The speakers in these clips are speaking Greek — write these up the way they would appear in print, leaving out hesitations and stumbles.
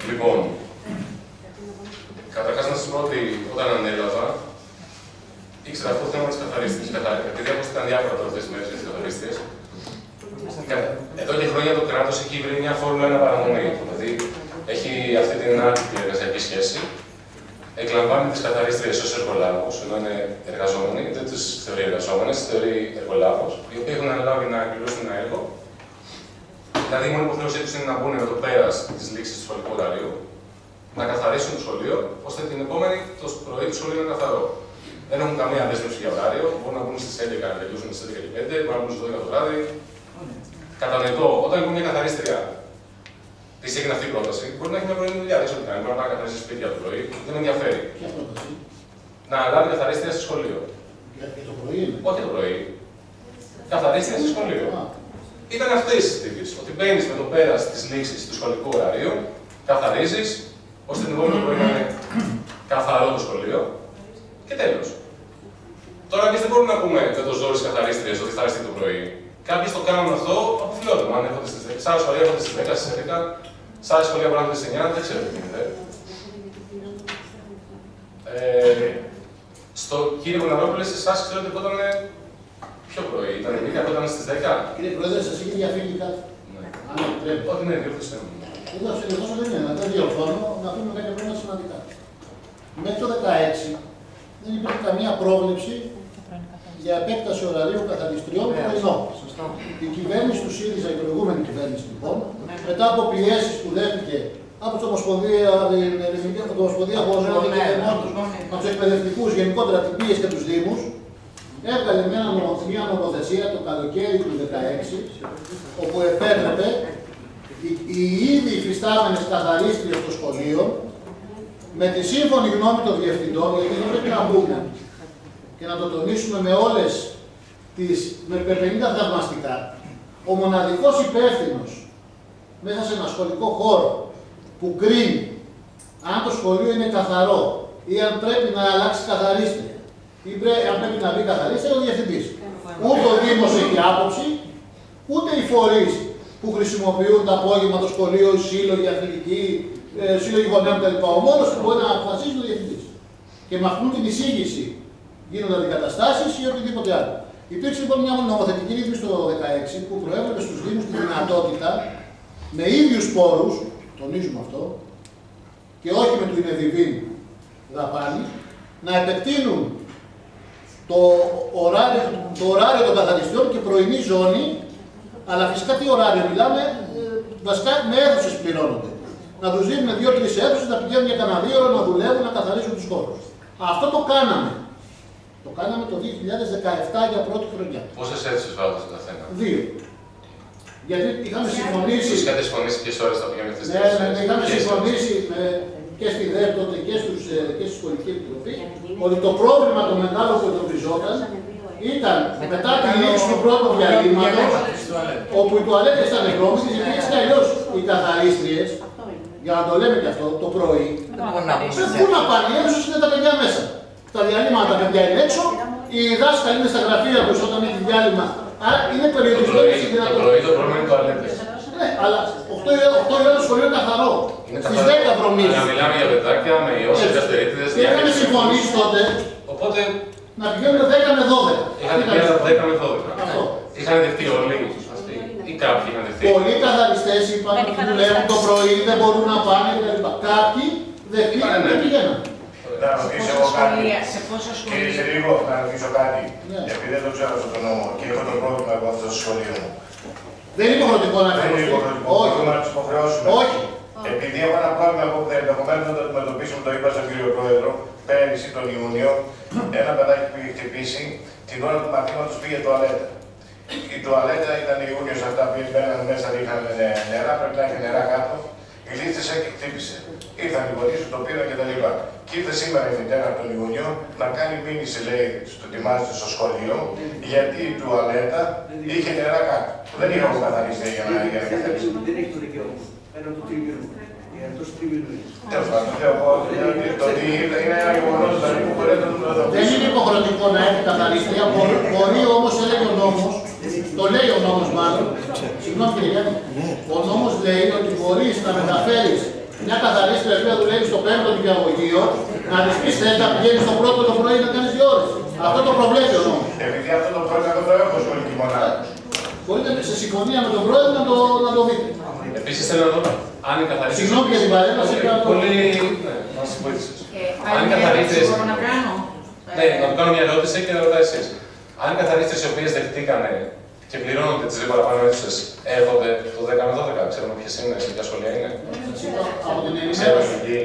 Λοιπόν, καταρχάς να σας πω ότι όταν ανέλαβα, ήξερα αυτό το θέμα της καθαρίστριας. Επειδή ακούστηκαν διάφορα τώρα αυτές τις μέρες για τις καθαρίστριες, εδώ και χρόνια το κράτος έχει βρει μια φόρμουλα ένα παραμονή. Δηλαδή, έχει αυτή την άτυπη εργασιακή σχέση, εκλαμβάνει τις καθαρίστριες ως εργολάβους, ενώ είναι εργαζόμενοι, δεν τις θεωρεί εργαζόμενες, τις θεωρεί εργολάβους, οι οποίοι έχουν αναλάβει να εκπληρώσουν ένα έργο. Δηλαδή, η μόνη υποχρέωσή τους είναι να μπουν με το πέρας της λήξης του σχολικού ωραρίου, να καθαρίσουν το σχολείο, ώστε την επόμενη το πρωί του σχολείου είναι καθαρό. Δεν έχουν καμία δέσμευση για ωράριο, μπορούν να μπουν στις 11 να τελειώσουν στις 11 και 5, μπορούν να μπουν στις 12 το βράδυ. Κατανοητό, όταν λοιπόν μια καθαρίστρια της έγινε αυτή η πρόταση, μπορεί να έχει μια πρωινή δουλειά, δεν ξέρω τι κάνει, μπορεί να πάει να καθαρίσει σπίτια το πρωί, δεν με ενδιαφέρει. Ποια πρόταση? Να λάβει καθαρίστρια στο σχολείο. Για το πρωί είναι. Όχι το πρωί. Καθαρίστρια στο σχολείο. Ήταν αυτές οι τύπες. Ότι μπαίνεις με το πέρας της λήξης του σχολικού ωραρίου, καθαρίζεις, ώστε την επόμενη πρωί να είναι καθαρό το σχολείο και τέλος. Τώρα εμείς δεν μπορούμε να πούμε με το ζόρι στις καθαρίστριες ότι θα έρθει το πρωί. Κάποιοι το κάνουν αυτό από φιλότιμο. Αν έρχονται στις 10, σε άλλα σχολεία έρχονται στις 10, στις 11, σε άλλα σχολεία μπορεί να έρχονται στις 9, δεν ξέρω τι γίνεται. Κύριε Κοναρόπουλε, εσάς ξέρετε πότε ήταν πιο πρωί, ήταν μήκα, πότε ήταν στις 10. Κύριε Πρόεδρε, σας είχε διαφύγει κάτι. Αν επιτρέπετε. Ό,τι είναι, διόρθωσέ μου. Εδώ δεν είναι, δεν διορθώνω, να πούμε κάποια πράγματα σημαντικά. Μέχρι το 2016 δεν υπήρχε καμία πρόβλεψη για επέκταση ωραρίου καθαριστριών πρωινών. Η κυβέρνηση του ΣΥΡΙΖΑ, η προηγούμενη κυβέρνηση λοιπόν, μετά από πιέσεις που δέχτηκε από την Ομοσπονδία Χωρών από τους εκπαιδευτικούς, γενικότερα την πίεση και τους Δήμους, έβγαλε μια νομοθεσία το καλοκαίρι του 2016, όπου επέτρεπε οι ήδη υφιστάμενες καθαρίστριες των σχολείων, με τη σύμφωνη γνώμη των διευθυντών, γιατί δεν πρέπει να μπούμε και να το τονίσουμε με όλες τις, με 50 θαυμαστικά, ο μοναδικός υπεύθυνος μέσα σε ένα σχολικό χώρο που κρίνει αν το σχολείο είναι καθαρό ή αν πρέπει να αλλάξει καθαρίστρια ή αν πρέπει να μπει καθαρίστρια, είναι ο διευθυντής. Ούτε ο Δήμος έχει άποψη, ούτε οι φορείς που χρησιμοποιούν το απόγευμα το σχολείο, οι σύλλογοι αθλητικοί, σύλλογοι γονέων κτλ. Ο μόνος που μπορεί να αποφασίσει είναι ο διευθυντής. Και με αυτήν την εισήγηση γίνονται αντικαταστάσεις ή οτιδήποτε άλλο. Υπήρξε λοιπόν μια νομοθετική ρύθμιση το 2016 που προέβλεπε στους Δήμους τη δυνατότητα με ίδιους πόρους, τονίζουμε αυτό, και όχι με του Ινεδιβίν δαπάνη, να επεκτείνουν το ωράριο των καθαριστών και πρωινή ζώνη, αλλά φυσικά τι ωράριο μιλάμε, βασικά με αίθουσες πληρώνονται. Να τους δίνουν 2-3 αίθουσες, να πηγαίνουν για κανένα 2 ώρα να δουλεύουν, να καθαρίσουν τους χώρους. Αυτό το κάναμε. Το κάναμε το 2017 για πρώτη χρονιά. Πόσες αίθουσες βάζετε στο καθένα? 2. Γιατί είχαμε συμφωνήσει. Είχατε συμφωνήσει ποιες ώρες θα πηγαίνουν αυτές τις αίθουσες? Ναι, είχαμε συμφωνήσει και στη ΔΕΠ τότε και στη Σχολική Επιτροπή ότι το πρόβλημα το μεγάλο που εντοπιζόταν ήταν μετά τη λήξη του πρώτου διαλύματος, όπου οι τουαλέτες ήταν βρώμικες, γιατί έτσι κι αλλιώς οι καθαρίστριες, για να το λέμε και αυτό, το πρωί, πού να πάνε, οι αίθουσες είναι τα παιδιά μέσα. Τα διαλύματα τα παιδιά είναι έξω, οι δάσκαλοι είναι στα γραφεία τους όταν έχει διάλειμμα. Άρα είναι περιορισμένες οι δυνατότητες. Το πρωί το πρόβλημα είναι τουαλέτες. Ναι, αλλά 8 η ώρα το σχολείο είναι καθαρό. Στις 10 βρωμίες. Να μιλάμε για παιδάκια με ιώσεις, δευτερίτιδες, είχαμε συμφωνήσει τότε οπότε να πηγαίνουν 10 με 12. Είχαν πηγαίνει 10 με 12. Αυτό. Είχαν δεχτεί όλοι αυτοί ή κάποιοι είχαν δεχτεί? Πολλοί καθαριστές είπαν ότι δουλεύουν το πρωί, δεν μπορούν να πάνε κλπ. Κάποιοι δεχτήκαν και δεν πηγαίναν. Να ρωτήσω εγώ κάτι. Κύριε Σερίγο, να ρωτήσω κάτι. Επειδή δεν το ξέρω αυτό το νόμο και έχω το πρόβλημα από αυτό το σχολείο μου. Δεν είναι υποχρεωτικό να εφαρμοστεί. Δεν είναι υποχρεωτικό. Όχι. Μπορούμε να του υποχρεώσουμε. Όχι. Επειδή έχω ένα πρόβλημα που ενδεχομένω να το αντιμετωπίσουμε, το είπα στον κύριο Πρόεδρο, πέρυσι τον Ιούνιο, ένα παιδάκι που είχε χτυπήσει, την ώρα του μαθήματος πήγε τουαλέτα. Η τουαλέτα ήταν Ιούνιος, αυτά που μπαίναν μέσα, ρίχναν νερά, πρέπει να έχει νερά κάτω. Γλίστησε και χτύπησε. Ήρθαν οι γονείς του, το πήραν κτλ. Και ήρθε σήμερα η μητέρα από τον Ιούνιο να κάνει μήνυση, λέει, στο ετοιμάζεται στο σχολείο, γιατί η τουαλέτα είχε νερά κάτω. Δεν είχαμε καθαρίσει για να καθαρίσει. Δεν έχει το δικαίωμα. Ένα του τρίμηνου. Τέλος πάντων, το ότι είναι ένα γεγονός που μπορεί να το δω. Δεν είναι υποχρεωτικό να έχει καθαρίστρια. Μπορεί όμως, έλεγε ο νόμος, το λέει ο νόμος μάλλον, συγγνώμη κύριε Γιάννη, ο νόμος λέει ότι μπορείς να μεταφέρεις Μια καθαρίστρια που δουλεύει στο 5ο νηπιαγωγείο, να της πεις θες να πηγαίνει στο πρώτο το πρωί να κάνεις 2 ώρες. Αυτό το προβλέπει ο νόμος. Επειδή αυτό το πρόβλημα το έχω σχολική μονάδα. Μπορείτε σε συμφωνία με τον πρόεδρο να το δείτε. Επίσης θέλω να δω αν οι καθαρίστες... Συγγνώμη για την παρέμβαση. Πολύ... Ναι, μας βοήθησες. Αν οι καθαρίστες... Μπορώ να κάνω. Ναι, να του κάνω μια ερώτηση και να ρωτάω εσείς. Αν οι καθαρίστες οι οποίες δεχτήκανε και πληρώνονται τις 2 παραπάνω αίθουσες έρχονται το 10 με 12, ξέρουμε ποιες είναι, σε ποια σχολεία είναι. Από την Ξέρουμε ενημέρωση. εκεί.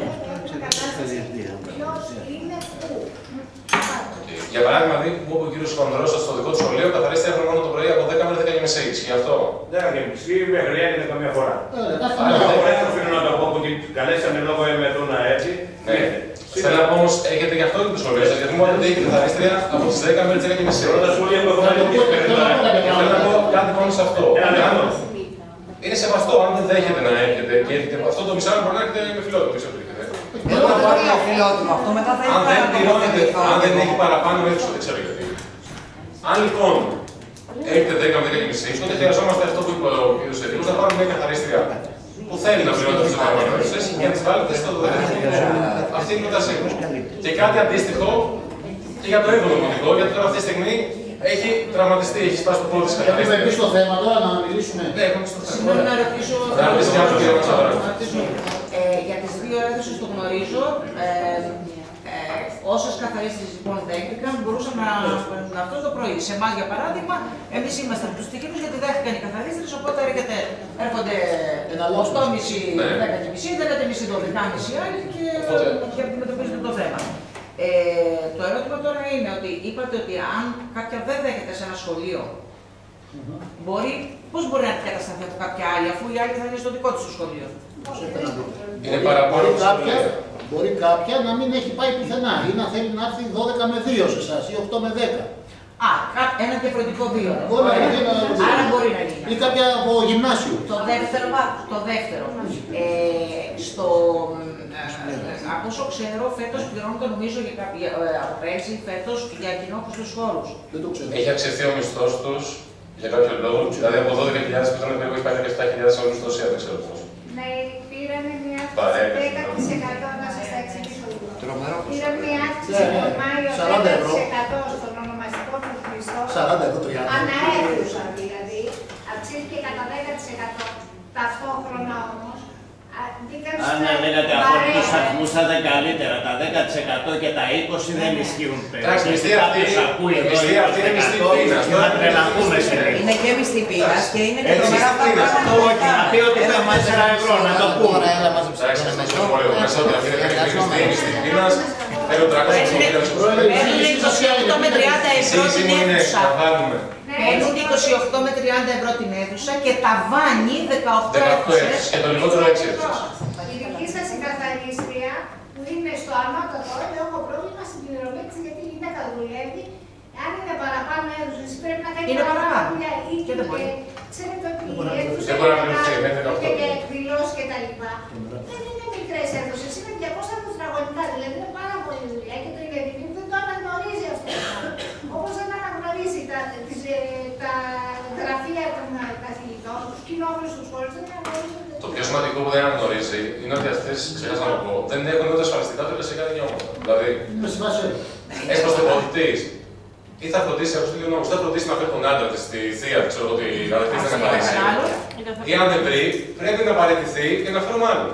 Για παράδειγμα, μου είπε ο κύριος Χονδρός ότι στο δικό του σχολείο καθαρίστρια έχουν μόνο το πρωί από 10 μέχρι 10:30. Γι' αυτό. 10:30 μέχρι 11 καμιά φορά. Άρα, οφείλω να το πω που την καλέσαμε λόγω εμετούνα έτσι. ναι. Θέλω να πω όμως, έχετε γι' αυτό το σχολείο σας, γιατί μου είπατε ότι έχει καθαρίστρια από τις 10 μέχρι τις 10:30. Όλα τα σχολεία που έχω Θέλω να πω κάτι πάνω σε αυτό. Είναι σεβαστό αν δεν δέχεται να έρχεται και έρχεται αυτό το μισάρο μπορεί να έρχεται με φιλότιμο. Αν δεν έχει παραπάνω αίθουσα, δεν ξέρω γιατί. Αν λοιπόν έχετε 10 με 10:30, τότε χρειαζόμαστε αυτό που είπε ο κ. Σετήλος, να πάρουμε μια καθαρίστρια που θέλει να πληρώνει τις παραπάνω αίθουσες και να τις βάλετε στο 12. Αυτή είναι η πρότασή μου. Και κάτι αντίστοιχο και για το 7ο δημοτικό, γιατί τώρα αυτή τη στιγμή έχει τραυματιστεί, έχει σπάσει το πόδι της καθαρίστριας. Έχουμε μπει στο θέμα τώρα να μιλήσουμε. Ναι, έχουμε στο θέμα. Συγγνώμη να ρωτήσω. Για τις 2 αίθουσες το γνωρίζω. Όσες καθαρίστες λοιπόν δέχτηκαν, μπορούσαν να αυτό το πρωί. Σε εμάς, για παράδειγμα, εμείς είμαστε από τους τυχερούς γιατί δέχτηκαν οι καθαρίστες, οπότε έρχονται 8:30, 10:30, 10:30, 12:30 άλλοι και αντιμετωπίζουν το θέμα. Το ερώτημα τώρα είναι ότι είπατε ότι αν κάποια δεν δέχεται σε ένα σχολείο, πώς μπορεί να αντικατασταθεί από κάποια άλλη, αφού η άλλη θα είναι στο δικό του σχολείο. Είναι παραπάνω. Μπορεί κάποια να μην έχει πάει πουθενά ή να θέλει να έρθει 12 με 2 σε εσάς ή 8 με 10. Ένα διαφορετικό βίο. Άρα μπορεί να γίνει. Ή κάποια από γυμνάσιο. Το δεύτερο. Από όσο ξέρω, φέτος πληρώνονται νομίζω από πέρσι, φέτος για κοινόχρηστους στους χώρους. Δεν το ξέρω. Έχει αυξηθεί ο μισθός τους για κάποιο λόγο. Δηλαδή από 12.000 που ήταν περίπου έχει πάει 17.000 όλους στο ΣΥΑ, δεν ξέρω πώς. Ναι, πήρανε μια αύξηση 10% να σας τα εξηγήσω. Πήραν μια αύξηση τον Μάιο 10% στον ονομαστικό του μισθό. 40 αναέθουσα δηλαδή. Αυξήθηκε κατά 10%. Ταυτόχρονα όμως. Αν έλεγατε από τους αριθμούς θα ήταν καλύτερα. Τα 10% και τα 20% δεν ισχύουν πέρα. Εντάξει, μισθή αυτή είναι μισθή πείνας. Να τρελαθούμε σε λίγο. Είναι και μισθή πείνας και είναι και τρομερά πράγματα. Όχι, να πει ότι θα μας 4 ευρώ, να το πούμε. Εντάξει, να το πω λίγο μέσα ότι αυτή είναι μισθή πείνας. Θέλω 28 με 30 ευρώ την αίθουσα. Παίρνουν 28 με 30 ευρώ την αίθουσα και ταβάνι 18 αίθουσες. Και το λιγότερο 6 αίθουσες. Η δική σας η καθαρίστρια που είναι στο ανώτατο, έχω πρόβλημα στην πληρωμή της γιατί η γυναίκα δουλεύει. Αν είναι παραπάνω αίθουσες, πρέπει να κάνει παραπάνω μια οίκη. Ξέρετε ότι η αίθουσα είναι και εκδηλώσεις κτλ. Δεν είναι μικρές αίθουσες, είναι 200 τετραγωνικά, δηλαδή είναι πάρα πολύ δουλειά και το Ινεδιμίου δεν το αναγνωρίζει αυτό. Όπως δεν αναγνωρίζει τα γραφεία των καθηγητών, τους κοινόχρηστους χώρους, δεν αναγνωρίζει. Το πιο σημαντικό που δεν αναγνωρίζει είναι ότι αυτές, ξέχασα να το πω, δεν έχουν ούτε ασφαλιστικά ούτε κλασικά δικαιώματα. Δηλαδή, έσπασε ο φωτιτής ή θα φροντίσει, έχω στείλει νόμους, θα φροντίσει να φέρει τον άντρα της, τη θεία, ξέρω ότι η αδερφή θα καθαρίσει. Ή αν δεν βρει, πρέπει να παραιτηθεί και να φέρουμε άλλον.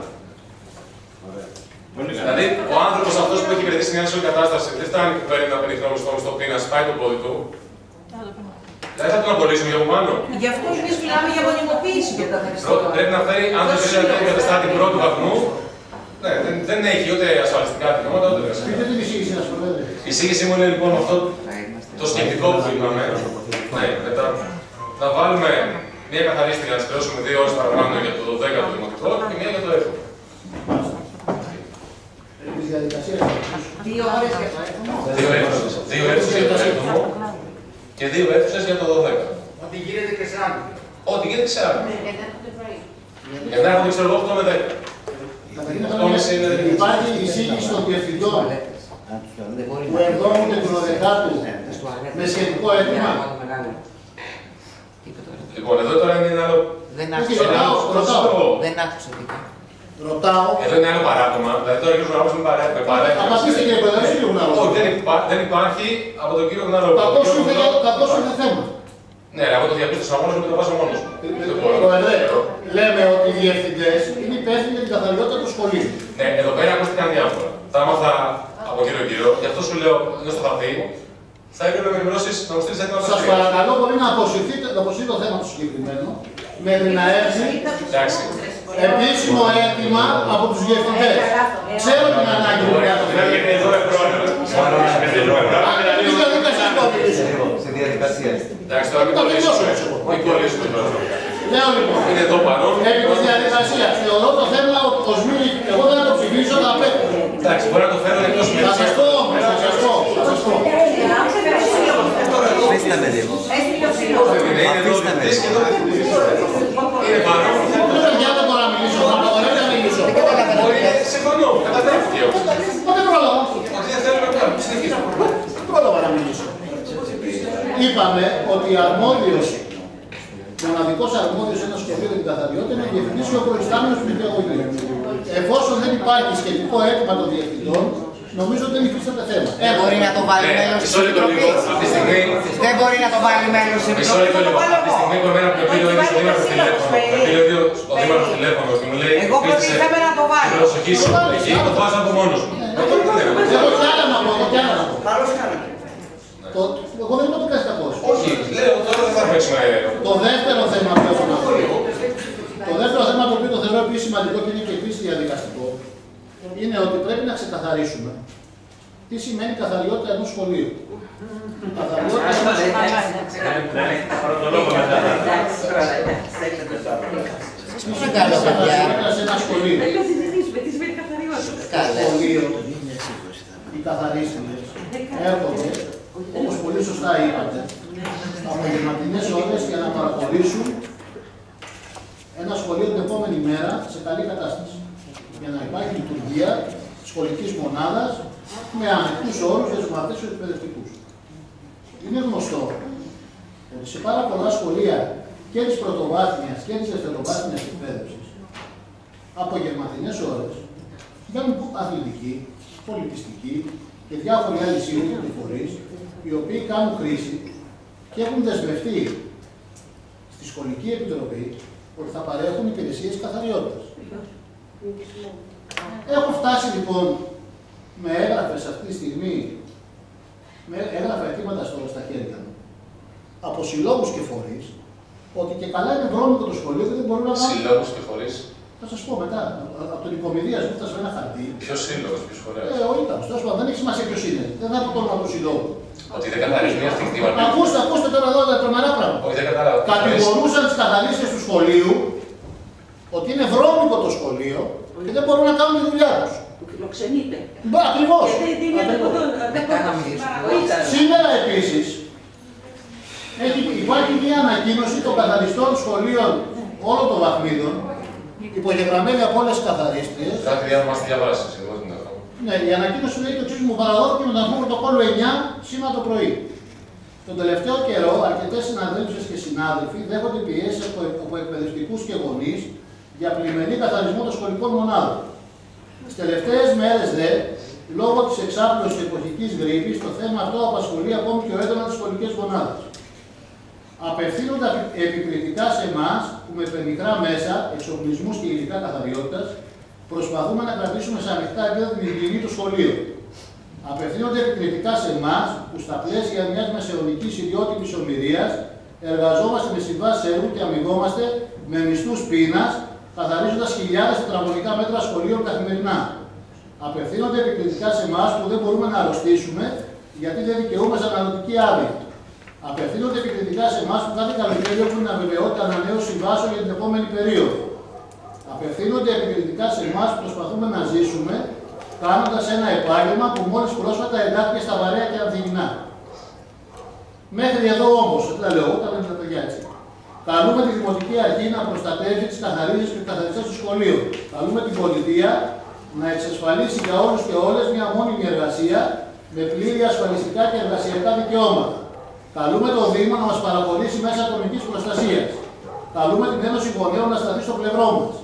Δηλαδή, ο άνθρωπος αυτός που έχει υπηρετήσει μια ζωή κατάσταση δεν φτάνει που παίρνει να παίρνει χρόνο στο πείνα, πάει το πόδι του. Δηλαδή, θα τον απολύσουμε για από πάνω. Γι' αυτό εμείς μιλάμε για μονιμοποίηση και καθαριστικό. Πρέπει να φέρει, αν δεν θέλει να κάνει καταστάτη πρώτου βαθμού, ναι, δεν έχει ούτε ασφαλιστικά δικαιώματα ούτε δεν. Πείτε την εισήγηση μας, Πρόεδρε. Η εισήγησή μου είναι λοιπόν αυτό το σκεπτικό που είπαμε. Ναι, μετά να βάλουμε μια καθαρίστρια να της πληρώσουμε 2 ώρες παραπάνω για το 10ο δημοτικό και μια για το 7ο. 2 ώρες για το 7ο. 2 αίθουσες για το 7ο και 2 αίθουσες για το 12ο. Ό,τι γίνεται και σε άλλο. Ό,τι γίνεται και σε άλλο. Για να έρχονται, ξέρω εγώ, 8 με 10. Υπάρχει εισήγηση των διευθυντών που ερχόμουν του 12ου με σχετικό αίτημα. Λοιπόν, εδώ τώρα είναι ένα άλλο. Δεν άκουσα τίποτα. Ρωτάω. Εδώ είναι άλλο παράδειγμα. Δηλαδή τώρα ο κύριο Γναρόπουλος με παρέμβαση. Απαντήστε κύριε Πρόεδρε, δεν είναι Γναρόπουλος. Όχι, δεν υπάρχει από τον κύριο Γναρόπουλο. Κακώς είναι θέμα. Ναι, εγώ το διαπίστωσα μόνος μου και το βάζω μόνος μου. Πρόεδρε, λέμε ότι οι διευθυντές είναι υπεύθυνοι για την καθαριότητα του σχολείου. Ναι, εδώ πέρα ακούστηκαν διάφορα. Τα έμαθα από κύριο Κύριο, γι' αυτό σου λέω, δεν στο θα πει. Θα ήθελα να με ενημερώσεις να μου στείλεις έτοιμα. Σας παρακαλώ πολύ να αποσυρθεί το θέμα του συγκεκριμένου, μέχρι να έρθει επίσημο αίτημα από τους διευθυντές. Ξέρω την ανάγκη που είναι αυτό. Γιατί εδώ επρόνευε. Εμείς διαδικασία το μιλήσουμε. Σε διαδικασία. Εντάξει, τώρα μην κολλήσουμε τώρα. Λέω λοιπόν, Είναι εδώ παρόν. επί της διαδικασίας, θεωρώ το θέμα οσμήνη, εγώ δεν θα το ψηφίσω, θα απέχω. Εντάξει, μπορεί να το φέρω εκτός Θα μήνας. σας πω όμως, θα σας πω. Αφήστε με λίγο. Είναι παρόν. Δεν θα διάβα τώρα να μιλήσω, θα απαγορεύει να μιλήσω. Συμφωνώ, καταλάβει όμως. Δεν πρόλαβα. Ότι δεν θέλουμε να κάνουμε. Συνεχίζουμε. Δεν πρόλαβα να μιλήσω. Είπαμε ότι αρμόδιος, μοναδικός αρμόδιος σε ένα σχολείο για την καθαριότητα είναι ο διευθυντής και ο προϊστάμενος του νηπιαγωγείου. Εφόσον δεν υπάρχει σχετικό αίτημα των διευθυντών, νομίζω ότι δεν υφίσταται θέμα. Δεν μπορεί να το βάλει μέλος της Επιτροπής. Δεν μπορεί να το βάλει μέλος της Μισό λεπτό λίγο. Αυτή τη στιγμή που εμένα με πήρε ο ίδιος ο Δήμαρχος τηλέφωνο. Με πήρε ο Δήμαρχος τηλέφωνο και μου λέει Εγώ προτίθεμαι να το βάλω. την προσοχή σου εκεί, το βάζω από μόνος μου. Έχω κι άλλα να πω, κι άλλα να πω. Καλώς κάνατε. Εγώ δεν είπα ότι κάνεις κακός. Όχι, λέω τώρα δεν θα παίξουμε. Το δεύτερο θέμα που έχω να πω, το δεύτερο θέμα το οποίο το θεωρώ επίσης σημαντικό και είναι και επίσης διαδικαστικό, είναι ότι πρέπει να ξεκαθαρίσουμε τι σημαίνει καθαριότητα ενός σχολείου. Καθαριότητα σε ένα σχολείο. Σχολείο, οι καθαρίστριες έρχονται, όπως πολύ σωστά είπατε, από επαγγελματικές ώρες για να παρακολουθήσουν ένα σχολείο την επόμενη μέρα σε καλή κατάσταση. Για να υπάρχει λειτουργία σχολικής μονάδας με ανοιχτούς όρους για τους μαθητές και τους εκπαιδευτικούς. Είναι γνωστό ότι σε πάρα πολλά σχολεία και της πρωτοβάθμιας και της δευτεροβάθμιας εκπαίδευσης, απογευματινές ώρες, μπαίνουν αθλητικοί, πολιτιστικοί και διάφοροι άλλοι σύλλογοι και φορείς, οι οποίοι κάνουν χρήση και έχουν δεσμευτεί στη Σχολική Επιτροπή ότι θα παρέχουν υπηρεσίες καθαριότητας. Έχω φτάσει λοιπόν με έγγραφες αυτή τη στιγμή, με έγγραφα αιτήματα στα χέρια μου, από συλλόγους και φορείς, ότι και καλά είναι βρώμικο το σχολείο και δεν μπορούν να κάνουν. Συλλόγους και φορείς. Θα σας πω μετά, από τον Οικομηδίας μου φτάσε με ένα χαρτί. Ποιος σύλλογος, ποιος φορέας. Ο Ήταμος, τέλος πάντων, δεν έχει σημασία ποιος είναι. Δεν θα πω το όνομα του συλλόγου. Ότι δεν καθαρίζει μια αυτή κτήμα. Ακούστε τώρα εδώ τα τρομερά πράγματα. Όχι, δεν κατάλαβα. Κατηγορούσαν τις καθαρίστες του σχολείου ότι είναι βρώμικο το σχολείο και δεν μπορούν να κάνουν τη δουλειά τους. Φιλοξενείται. Ακριβώς. Σήμερα επίσης υπάρχει μια ανακοίνωση των καθαριστών σχολείων όλων των βαθμίδων, υπογεγραμμένη από όλες τις καθαρίστριες. Κάτι διάβημα στη διαβάσει, εγώ δεν έχω. Ναι, η ανακοίνωση λέει το εξής: μου παραδόθηκε με τον αριθμό πρωτοκόλλου 9 σήμερα το πρωί. Τον τελευταίο καιρό, αρκετές συναδέλφους και συνάδελφοι δέχονται πιέσεις από εκπαιδευτικούς και γονείς για πλημμυρή καθαρισμό των σχολικών μονάδων. Τις τελευταίες μέρες δε, λόγω της εξάπλωσης της εποχικής γρίπης, το θέμα αυτό απασχολεί ακόμη πιο έντονα τις σχολικές μονάδες. Απευθύνονται επικριτικά σε εμάς που με πενιχρά μέσα, εξοπλισμούς και υλικά καθαριότητας προσπαθούμε να κρατήσουμε σε ανοιχτά επίπεδα την υγιεινή του σχολείου. Απευθύνονται επικριτικά σε εμάς που στα πλαίσια μιας μεσαιωνικής ιδιότιμης ομηρίας εργαζόμαστε με συμβάσεις έργου και αμοιβόμαστε με μισθούς πείνας, καθαρίζοντας χιλιάδες τετραγωνικά μέτρα σχολείων καθημερινά. Απευθύνονται επικριτικά σε εμάς που δεν μπορούμε να αρρωστήσουμε γιατί δεν δικαιούμαστε αναλογική άδεια. Απευθύνονται επικριτικά σε εμάς που κάθε καλοκαίρι έχουν αβεβαιότητα ανανέωση συμβάσεων για την επόμενη περίοδο. Απευθύνονται επικριτικά σε εμάς που προσπαθούμε να ζήσουμε κάνοντας ένα επάγγελμα που μόλις πρόσφατα εντάχθηκε στα βαρέα και ανθυγινά. Μέχρι εδώ όμως, δεν τα λέω εγώ, τα λένε τα παιδιά έτσι. Καλούμε τη Δημοτική Αρχή να προστατεύσει τις καθαρίστες και τους καθαριστές του σχολείου. Καλούμε την Πολιτεία να εξασφαλίσει για όλους και όλες μια μόνιμη εργασία με πλήρη ασφαλιστικά και εργασιακά δικαιώματα. Καλούμε το Δήμο να μας παρακολουθήσει μέσα ατομικής προστασίας. Καλούμε την Ένωση Γονέων να σταθεί στο πλευρό μας.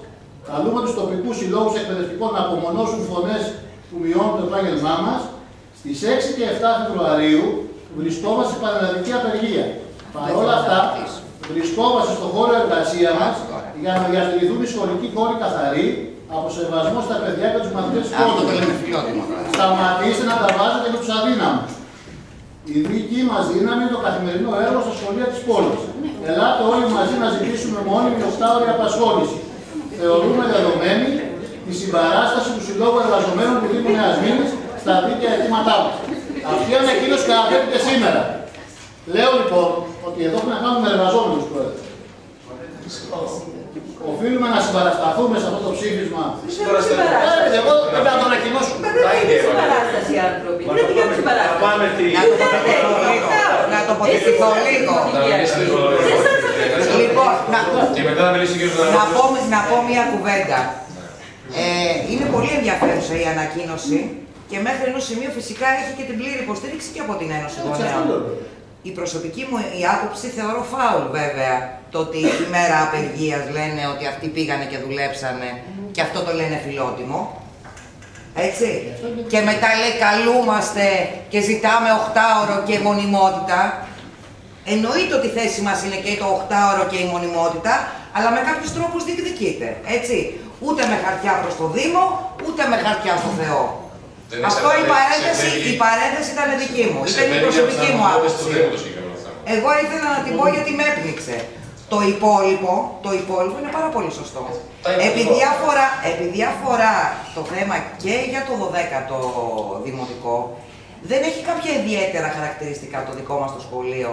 Καλούμε τους τοπικούς συλλόγους εκπαιδευτικών να απομονώσουν φωνές που μειώνουν το επάγγελμά μας. Στις 6 και 7 Φεβρουαρίου βρισκόμαστε σε πανελλαδική απεργία. Παρ' όλα αυτά, βρισκόμαστε στον χώρο εργασία μας για να διατηρηθούν οι σχολικοί χώροι καθαροί από σεβασμό στα παιδιά και τους μαθητές της πόλης. Σταματήστε να τα βάζετε με τους αδύναμους. Η δική μας δύναμη είναι το καθημερινό έργο στα σχολεία της πόλης. Ελάτε όλοι μαζί να ζητήσουμε μόνιμη 8ωρη απασχόληση. Θεωρούμε δεδομένη τη συμπαράσταση του Συλλόγου Εργαζομένων του Δήμου Νέας Μήνης στα δίκαια αιτήματά μας. Αυτή η ανακοίνωση καταφέρεται σήμερα. Λέω λοιπόν ότι εδώ πρέπει να κάνουμε εργαζόμενους, Πρόεδρε. Οφείλουμε να συμπαρασταθούμε σε αυτό το ψήφισμα. Εγώ πρέπει να το ανακοινώσω. Δεν είναι συμπαράσταση οι άνθρωποι. Δεν είναι συμπαράσταση. Να τοποθετηθώ λίγο. Λοιπόν, να πω μια κουβέντα. Είναι πολύ ενδιαφέρουσα η ανακοίνωση και μέχρι ενός σημείου φυσικά έχει και την πλήρη υποστήριξη και από την Ένωση Γονέων. Η προσωπική μου η άποψη θεωρώ φάουλ βέβαια το ότι η μέρα απεργίας λένε ότι αυτοί πήγανε και δουλέψανε και αυτό το λένε φιλότιμο. Έτσι. Και μετά λέει καλούμαστε και ζητάμε 8ωρο και μονιμότητα. Εννοείται ότι η θέση μας είναι και το 8ωρο και η μονιμότητα, αλλά με κάποιους τρόπους διεκδικείται. Έτσι. Ούτε με χαρτιά προς το Δήμο, ούτε με χαρτιά στο Θεό. Αυτό η παρένθεση ήταν δική μου. Ήταν η προσωπική μου άποψη. Εγώ ήθελα να την πω γιατί με έπνιξε. Το υπόλοιπο είναι πάρα πολύ σωστό. Επειδή αφορά το θέμα και για το 12ο δημοτικό, δεν έχει κάποια ιδιαίτερα χαρακτηριστικά το δικό μας το σχολείο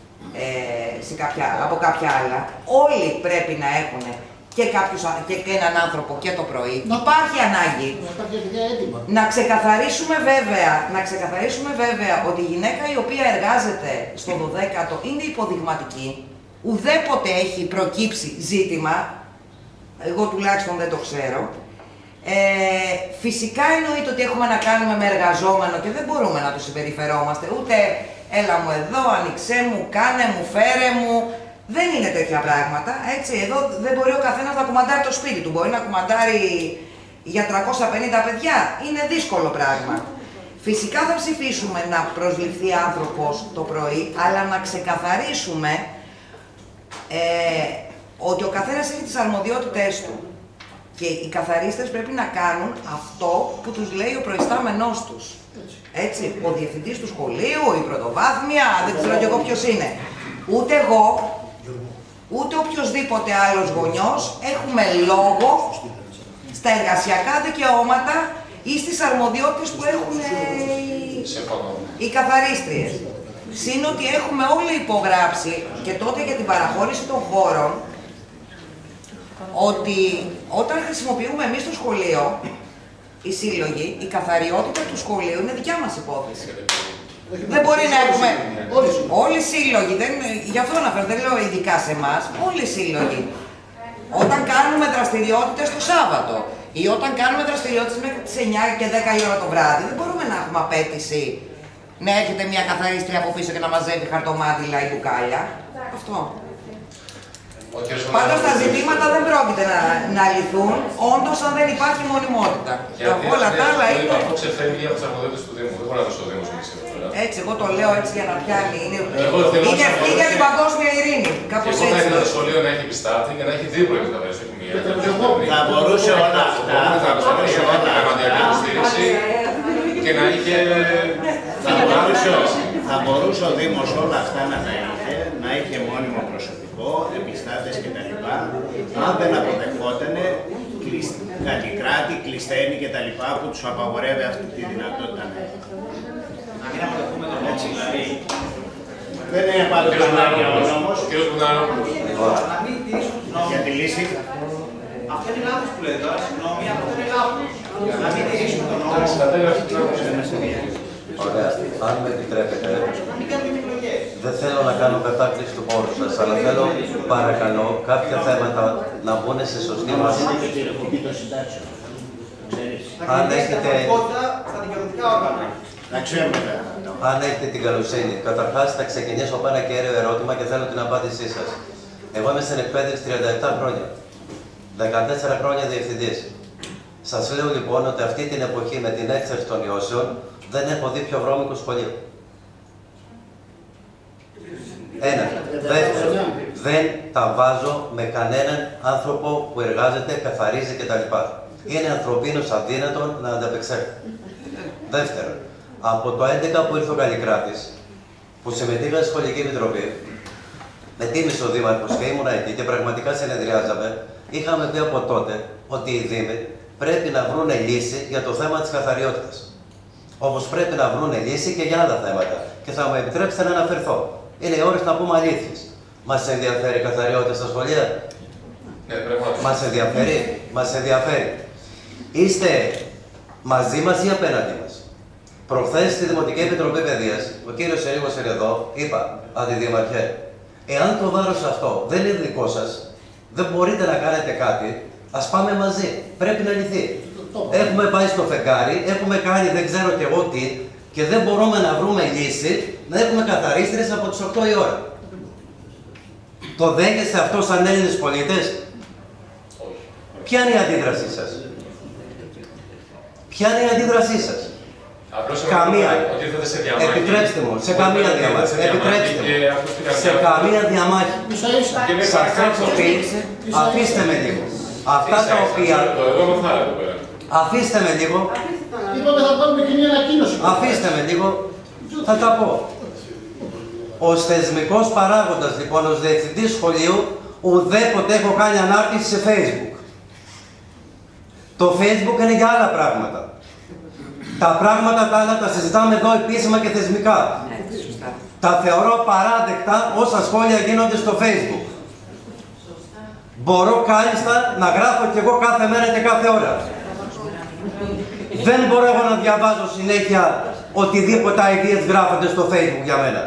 από κάποια άλλα. Όλοι πρέπει να έχουν και έναν άνθρωπο και το πρωί. Υπάρχει ανάγκη να ξεκαθαρίσουμε βέβαια ότι η γυναίκα η οποία εργάζεται στο 12ο είναι υποδειγματική. Ουδέποτε έχει προκύψει ζήτημα, εγώ τουλάχιστον δεν το ξέρω. Φυσικά εννοείται ότι έχουμε να κάνουμε με εργαζόμενο και δεν μπορούμε να το συμπεριφερόμαστε. Ούτε έλα μου εδώ, άνοιξέ μου, κάνε μου, φέρε μου. Δεν είναι τέτοια πράγματα, έτσι. Εδώ δεν μπορεί ο καθένας να κουμαντάρει το σπίτι του. Μπορεί να κουμαντάρει για 350 παιδιά. Είναι δύσκολο πράγμα. Φυσικά θα ψηφίσουμε να προσληφθεί άνθρωπος το πρωί, αλλά να ξεκαθαρίσουμε ότι ο καθένας έχει τις αρμοδιότητές του. Και οι καθαρίστες πρέπει να κάνουν αυτό που τους λέει ο προϊστάμενός τους. Έτσι, ο διευθυντής του σχολείου, η πρωτοβάθμια, δεν ξέρω κι εγώ ποιος είναι. Ούτε εγώ, ούτε οποιοσδήποτε άλλος γονιός έχουμε λόγο στα εργασιακά δικαιώματα ή στις αρμοδιότητες που έχουν οι καθαρίστριες. Συν ότι έχουμε όλοι υπογράψει και τότε για την παραχώρηση των χώρων ότι όταν χρησιμοποιούμε εμείς το σχολείο, οι σύλλογοι, η καθαριότητα του σχολείου είναι δικιά μας υπόθεση. Δεν μπορεί να έχουμε. Όλοι οι σύλλογοι, γι' αυτό αναφέρω, δεν λέω ειδικά σε εμάς, όλοι οι σύλλογοι. Όταν κάνουμε δραστηριότητες το Σάββατο ή όταν κάνουμε δραστηριότητες μέχρι τις 9 και 10 η ώρα το βράδυ, δεν μπορούμε να έχουμε απέτηση να έρχεται μια καθαρίστρια από πίσω και να μαζεύει χαρτομάτιλα ή μπουκάλια. Αυτό. Πάντως τα ζητήματα δεν πρόκειται να λυθούν, όντως αν δεν υπάρχει μονιμότητα. Όλα τα άλλα είναι. Αυτό ξεφεύγει από τις αρμοδιότητες του Δήμου. Δεν μπορεί να δώσει το Δήμο σε τώρα. Έτσι, εγώ το λέω έτσι για να πιάνει. Είναι αυτή για την παγκόσμια ειρήνη. Κάπως έτσι. Εγώ θα ήθελα το σχολείο να έχει πιστάτη και να έχει δύο προϊόντα σε μία. Θα μπορούσε όλα αυτά. Και να είχε. Θα μπορούσε ο Δήμος όλα αυτά να τα είχε, να είχε μόνιμο προσωπικό, επιστάτες κτλ. Αν δεν αποδεχόταν καλλικράτη, κλειστένοι κτλ. Που τους απαγορεύει αυτή τη δυνατότητα να έχει. Να μην αποδεχούμε τον έτσι δηλαδή. Δεν είναι πάντοτε ανάγκη ο νόμος. Να μην τηρήσουν τους νόμους. Για τη λύση. Αυτό είναι λάθος που λέτε τώρα, συγγνώμη, αυτό είναι λάθος. Να μην τηρήσουν τον νόμο. Ωραία. Αν με επιτρέπετε, δεν θέλω να κάνω κατάκληση του χώρου σας, αλλά θέλω, παρακαλώ, κάποια θέματα να μπουν σε σωστή βάση. Αν έχετε... Αν έχετε την καλοσύνη, καταρχάς θα ξεκινήσω από ένα κέριο ερώτημα και θέλω την απάντησή σας. Εγώ είμαι στην εκπαίδευση 37 χρόνια. 14 χρόνια διευθυντής. Σας λέω λοιπόν ότι αυτή την εποχή με την έξαρση των ιώσεων δεν έχω δει πιο βρώμικο σχολείο. Ένα. Δεύτερο, δεν τα βάζω με κανέναν άνθρωπο που εργάζεται, καθαρίζει κτλ. Είναι ανθρωπίνως αδύνατον να ανταπεξέλθει. Δεύτερον, από το 11 που ήρθε ο Καλλικράτης, που συμμετείχα στη Σχολική Επιτροπή, με τίμησε ο Δήμαρχος και ήμουνα εκεί και πραγματικά συνεδριάζαμε, είχαμε πει από τότε ότι οι Δήμοι πρέπει να βρουν λύση για το θέμα της καθαριότητας. Όπως πρέπει να βρουν λύση και για άλλα θέματα. Και θα μου επιτρέψετε να αναφερθώ. Είναι η ώρα να πούμε αλήθειες. Μας ενδιαφέρει η καθαριότητα στα σχολεία? Ναι, πραγματικά. Μας ενδιαφέρει? Μας ενδιαφέρει. Είστε μαζί μας ή απέναντί μας? Προχθές στη Δημοτική Επιτροπή Παιδείας, ο κύριος Ερήγος είναι εδώ, είπα, Αντιδήμαρχε, εάν το βάρος αυτό δεν είναι δικό σας, δεν μπορείτε να κάνετε κάτι, ας πάμε μαζί. Πρέπει να λυθεί. Έχουμε πάει στο φεγγάρι, έχουμε κάνει δεν ξέρω και εγώ τι, και δεν μπορούμε να βρούμε λύση να έχουμε καθαρίστρες από τις 8 η ώρα. Το δέχεστε αυτό σαν Έλληνες πολίτες? Όχι. Ποια είναι η αντίδρασή σας? Ποια είναι η αντίδρασή σας? Καμία. Επιτρέψτε μου, σε καμία διαμάχη. Επιτρέψτε μου. Σε καμία διαμάχη. Σας έχω πει, αφήστε με λίγο. Αυτά τα οποία... Αφήστε με λίγο. Είπαμε θα πάρουμε και μια ανακοίνωση. Αφήστε με λίγο. Θα τα πω. Ως θεσμικός παράγοντας, λοιπόν, ως διευθυντής σχολείου, ουδέποτε έχω κάνει ανάρτηση σε Facebook. Το Facebook είναι για άλλα πράγματα. Τα πράγματα τα άλλα τα συζητάμε εδώ επίσημα και θεσμικά. Τα θεωρώ παράδεκτα όσα σχόλια γίνονται στο Facebook. Μπορώ κάλλιστα να γράφω κι εγώ κάθε μέρα και κάθε ώρα. Δεν μπορώ εγώ να διαβάζω συνέχεια οτιδήποτε ideas γράφονται στο Facebook για μένα.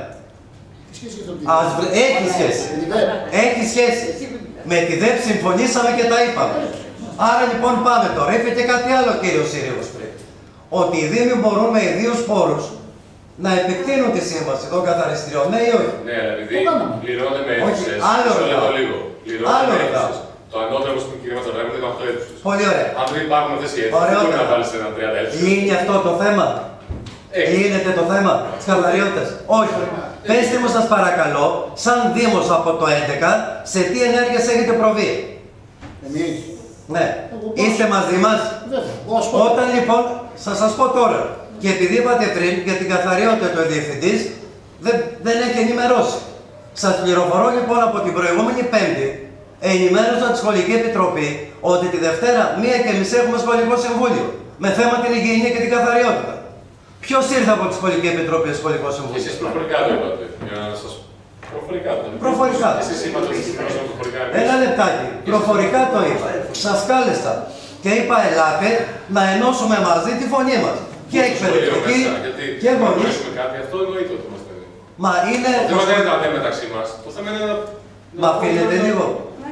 Έχει σχέση. Έχει σχέση. Με τη ΔΕΠ συμφωνήσαμε και τα είπαμε. Άρα λοιπόν πάμε τώρα. Είπε και κάτι άλλο ο κύριος Σύριος πριν. Ότι οι Δήμοι μπορούν με ιδίους πόρους να επεκτείνουν τη σύμβαση των καθαριστριών, ναι ή όχι? Ναι, επειδή πληρώνονται με αίθουσες. Άλλο ρωτάω. Πληρώνονται με αίθουσες. Το ανώτερο στην κυρία Ματσαρδάκη είναι 18 αίθουσες. Πολύ ωραία. Αν δεν υπάρχουν αυτές οι αίθουσες, δεν μπορεί να βάλεις ένα 30 αίθουσες. Λύνει αυτό το θέμα? Λύνεται το θέμα της καθαριότητας? Όχι. Πέστε μου σας παρακαλώ, σαν Δήμος από το 11, σε τι ενέργειες έχετε προβεί? Εμείς. Ναι. Είστε μαζί μας? Όταν λοιπόν, θα σας πω τώρα, και επειδή είπατε πριν για την καθαριότητα του διευθυντής, δεν έχει ενημερώσει. Σας πληροφορώ λοιπόν από την προηγούμενη Πέμπτη, ενημέρωσα τη Σχολική Επιτροπή ότι τη Δευτέρα 1:30 έχουμε σχολικό συμβούλιο με θέμα την υγιεινή και την καθαριότητα. Ποιος ήρθε από τη Σχολική Επιτροπή στο σχολικό συμβούλιο? Εσείς προφορικά το είπατε. Για να σας... Προφορικά το είπατε. Προφορικά. Εσείς είπατε ότι προφορικά. Ένα λεπτάκι. Προφορικά το είπα. Σας κάλεσα. Και είπα ελάτε να ενώσουμε μαζί τη φωνή μας. Και εκπαιδευτική και γονείς. Αυτό εννοείται ότι είμαστε. Μα είναι... Το θέμα δεν είναι τα θέματα μεταξύ μας. Το θέμα είναι να... Μα αφήνετε λίγο.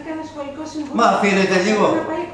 Μα αφήνετε λίγο.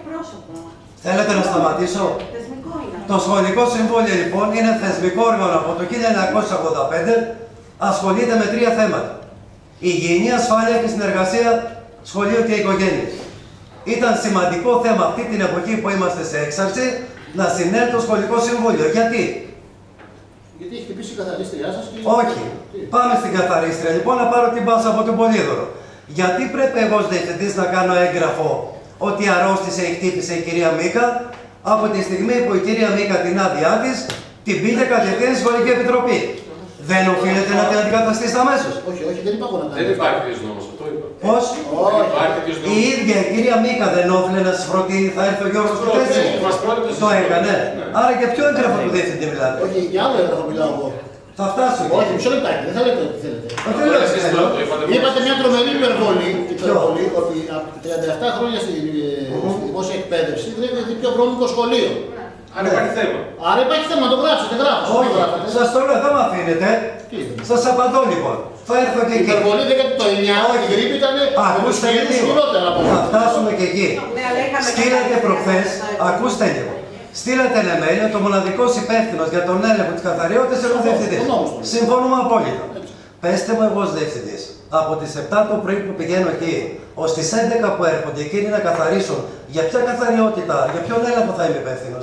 Θέλετε να σταματήσω? Το Σχολικό Συμβούλιο λοιπόν είναι θεσμικό όργανο από το 1985, ασχολείται με 3 θέματα. Υγιεινή, ασφάλεια και συνεργασία σχολείου και οικογένειας. Ήταν σημαντικό θέμα αυτή την εποχή που είμαστε σε έξαρση να συνέλθει το Σχολικό Συμβούλιο. Γιατί? Γιατί έχει χτυπήσει η καθαρίστριά σας και... Όχι. Πάμε στην καθαρίστρια λοιπόν να πάρω την πάσα από τον Πολύδωρο. Γιατί πρέπει εγώ ως διευθυντής να κάνω έγγραφο ότι αρρώστησε ή χτύπησε η κυρία Μίκα, από τη στιγμή που η κυρία Μίκα την άδειά της την πήγε κατευθείαν στη Σχολική Επιτροπή? Δεν οφείλεται να την αντικαταστήσετε αμέσως? Όχι, όχι, δεν είπα να δεν υπάρχει τέτοιος νόμος, αυτό είπα. Πώς? Όχι. Η ίδια η κυρία Μίκα δεν όφιλε να σας προτείνει θα έρθει ο Γιώργος του Τέτσι? Το έκανε. Άρα για ποιο έγγραφο του διευθυντή μιλάτε? Όχι, για άλλο έγγραφο μιλάω εγώ. Θα φτάσω. Όχι, μισό λεπτάκι, δεν θα λέτε ό,τι θέλετε. Είπατε μια τρομερή υπερβολή ότι από 37 χρόνια στη δημόσια εκπαίδευση δεν έχετε πιο βρώμικο σχολείο. Άρα υπάρχει θέμα. Άρα υπάρχει θέμα, το γράψετε, γράφετε. Όχι, σας το λέω, δεν με αφήνετε. Σας απαντώ λοιπόν. Θα έρθω και εκεί. Η υπερβολή 19 η γρήπη ήταν ακούστε λίγο. Θα φτάσουμε και εκεί. Στείλατε προχθές, ακούστε λίγο. Στείλατε email ότι ο μοναδικός υπεύθυνος για τον έλεγχο της καθαριότητας είναι ο διευθυντής. Συμφωνούμε απόλυτα. Πέστε μου εγώ ως διευθυντής, από τις 7 το πρωί που πηγαίνω εκεί, ως τις 11 που έρχονται εκείνοι να καθαρίσουν, για ποια καθαριότητα, για ποιον έλεγχο θα είμαι υπεύθυνος?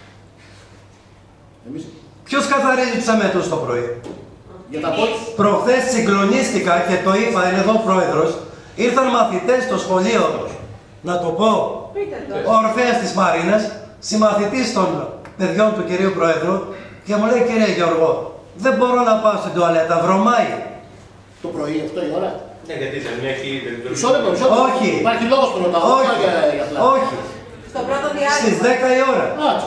Ποιος καθαρίζει τους αμέτρους το πρωί? Προχθές συγκλονίστηκα και το είπα, είναι εδώ ο πρόεδρος, ήρθαν μαθητές στο σχολείο, να το πω, ο Ορφέας της Μαρίνας, συμμαθητής των παιδιών του κυρίου Πρόεδρου, και μου λέει, κύριε Γιώργο, δεν μπορώ να πάω στην τουαλέτα, βρωμάει. Το πρωί, 8 η ώρα. Ναι, γιατί δεν έχει Όχι. Υπάρχει λόγος που ρωτάω. Όχι. Στο πρώτο διάλειμμα. Στις 10 η ώρα.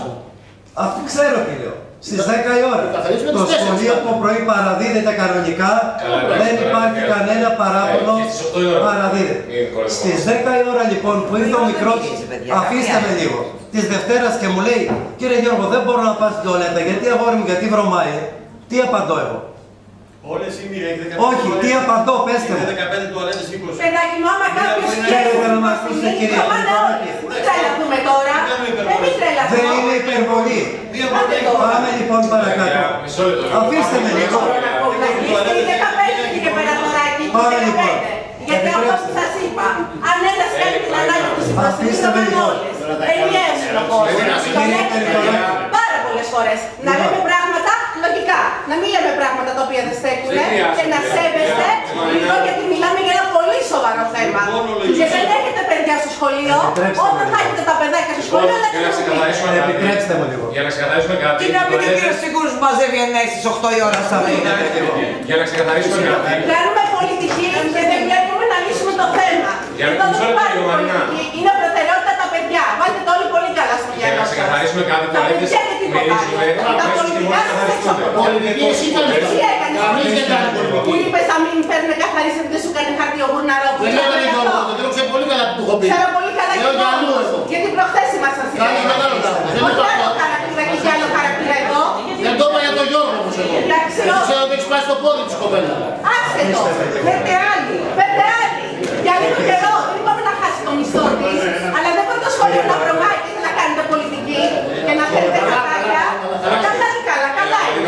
Αυτό ξέρω τι λέω. Στις 10 η ώρα. Το σχολείο το πρωί παραδίδεται κανονικά, δεν υπάρχει κανένα παράπονο, παραδίδεται. Στις 10 η ώρα λοιπόν που ήρθε ο μικρός, αφήστε με λίγο, της Δευτέρας και μου λέει, κύριε Γιώργο, δεν μπορώ να πάω στην τουαλέτα, γιατί αγόρι μου, γιατί βρωμάει? Τι απαντώ εγώ? Όλες οι μοίρες, όχι, τι απαντώ, πέστε μου. 15 τουαλέτες 20. Παιδάκι μου, άμα κάποιος Θέλετε να μας πείτε, κυρία? Μην τρελαθούμε τώρα. Μην τρελαθούμε. Δεν είναι υπερβολή. Πάμε λοιπόν παρακάτω. Αφήστε με λίγο. Είναι 15 κύριε Περατοράκη. Πάμε λοιπόν. Γιατί αυτό που σας είπα, αν ένας κάνει την ανάγκη του συμπαστηρίζονταν όλες. Ενιαίος είναι ο κόσμος. Το λέτε πάρα πολλές φορές. Να λέμε πράγματα λογικά. Να μην λέμε πράγματα τα οποία δεν στέκουν και να σέβεστε λίγο, γιατί μιλάμε για ένα πολύ σοβαρό θέμα. Και δεν έχετε παιδιά στο σχολείο. Όταν θα έχετε τα παιδάκια στο σχολείο, δεν έχετε. Επιτρέψτε μου λίγο. Για να ξεκαθαρίσουμε κάτι. Τι να πείτε κύριε Σίγουρος που μαζεύει ενέσεις 8 η ώρα στα μήνα. Για να ξεκαθαρίσουμε κάτι. Κάνουμε πολιτική και δεν βλέπουμε να λύσουμε το θέμα. Εδώ δεν υπάρχει πολιτική. Είναι προτεραιότητα τα παιδιά. Βάλτε το όλοι πολύ καλά στο μυαλό σας. Για να ξεκαθαρίσουμε κάτι που λέτε, μυρίζουμε τα πολιτικά σας έξω από το πολιτικό. Τι έκανες που είπες να μην φέρνουν καθαρίσετε, δεν σου κάνει χαρτί ο Γουρναρόπουλος. Δεν έκανε Γιώργο, το ξέρω πολύ καλά που του έχω πει. Ξέρω πολύ καλά και εγώ. Γιατί προχθές ήμασταν στην Ελλάδα. Όχι άλλο χαρακτήρα και άλλο χαρακτήρα εδώ. Δεν το είπα για τον Γιώργο όμως εγώ. Ξέρω ότι έχεις πάει στο πόδι της κοπέλα. Άσε το. Φέρτε άλλη. Φέρτε άλλη. Για λίγο καιρό. Δεν είπαμε να χάσει το μισθό της. Αλλά δεν μπορεί το σχολείο να προβάει και να κάνετε πολιτική και να θέλετε κατάλια. Καλά είναι καλά. Καλά είναι.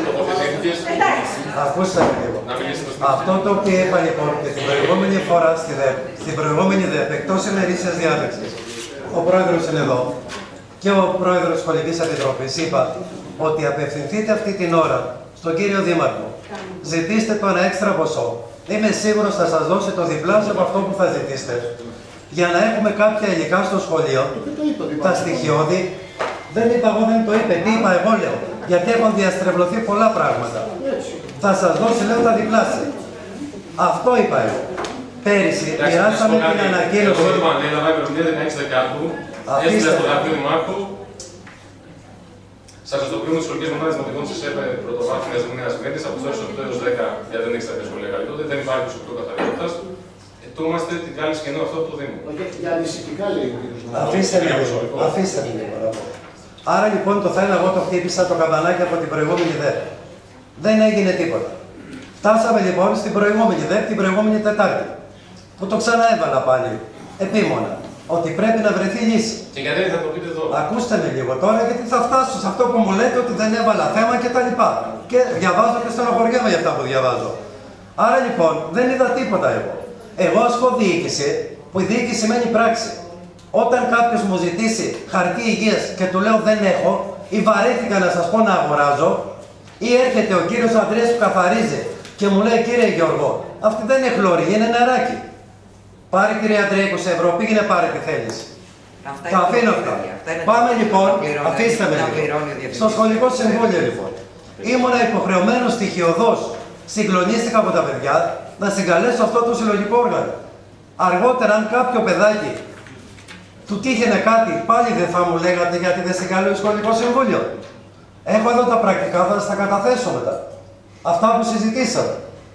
Εντάξει. Ακούστε λίγο. Αυτό το οποίο είπα λοιπόν και την προηγούμενη φορά στην προηγούμενη ΔΕΠ, εκτός ημερήσιας διάταξης, ο πρόεδρος είναι εδώ και ο πρόεδρος της Σχολικής Επιτροπής, είπα ότι απευθυνθείτε αυτή την ώρα στον κύριο Δήμαρχο. Ζητήστε το ένα έξτρα ποσό. Είμαι σίγουρος θα σας δώσει το διπλάσιο από αυτό που θα ζητήσετε. Για να έχουμε κάποια υλικά στο σχολείο, τα στοιχειώδη. Δεν είπα εγώ, δεν το είπε. Τι είπα εγώ, λέω. Γιατί έχουν διαστρεβλωθεί πολλά πράγματα. Θα σας δώσει, λέω, τα διπλάσια. Αυτό είπα εγώ. Πέρυσι μοιράσαμε την ανακοίνωση. Εγώ το ανέλαβα ημερομηνία 16 Δεκάτου. Έστειλα στο γραφείο του Μάρχου. Σας αστοποιούμε τις σχολικές μονάδες δημοτικών της ΕΠΕ πρωτοβάθμιας Δομήνας Μέντης από τις ώρες 8 έως 10, γιατί δεν έχετε τα σχολεία καλή τότε. Δεν υπάρχει προσωπικό καθαριότητας. Ετούμαστε την κάλυψη κενού αυτό του Δήμου. Για ανησυχητικά λέει ο κύριος. Αφήστε με λίγο. Άρα λοιπόν το θέλω, εγώ το χτύπησα το καμπανάκι από την προηγούμενη ΔΕΠ. Δεν έγινε τίποτα. Φτάσαμε λοιπόν στην προηγούμενη ΔΕΠ, την προηγούμενη Τετάρτη. Που το ξαναέβαλα πάλι επίμονα. Ότι πρέπει να βρεθεί λύση. Και γιατί θα το πείτε εδώ. Ακούστε με λίγο τώρα, γιατί θα φτάσω σε αυτό που μου λέτε ότι δεν έβαλα θέμα κτλ. Και διαβάζω και στενοχωριέμαι για αυτά που διαβάζω. Άρα λοιπόν δεν είδα τίποτα εγώ. Εγώ ασκώ διοίκηση, που η διοίκηση σημαίνει πράξη. Όταν κάποιος μου ζητήσει χαρτί υγείας και του λέω δεν έχω, ή βαρέθηκα να σας πω να αγοράζω, ή έρχεται ο κύριος Ανδρέας που καθαρίζει και μου λέει κύριε Γιώργο, αυτή δεν είναι χλωρή, είναι νεράκι. Πάρε κύριε Ανδρέα 20 ευρώ, πήγαινε πάρε τι θέλεις. Τα αφήνω αυτά. Πάμε λοιπόν, αφήστε με λίγο. Στο σχολικό συμβούλιο λοιπόν. Ήμουνα υποχρεωμένος στοιχειοδός, συγκλονίστηκα από τα παιδιά, να συγκαλέσω αυτό το συλλογικό όργανο. Αργότερα, αν κάποιο παιδάκι του τύχαινε κάτι, πάλι δεν θα μου λέγατε γιατί δεν συγκαλεί το σχολικό συμβούλιο. Έχω εδώ τα πρακτικά, θα σας τα καταθέσω μετά. Αυτά που συζητήσαμε.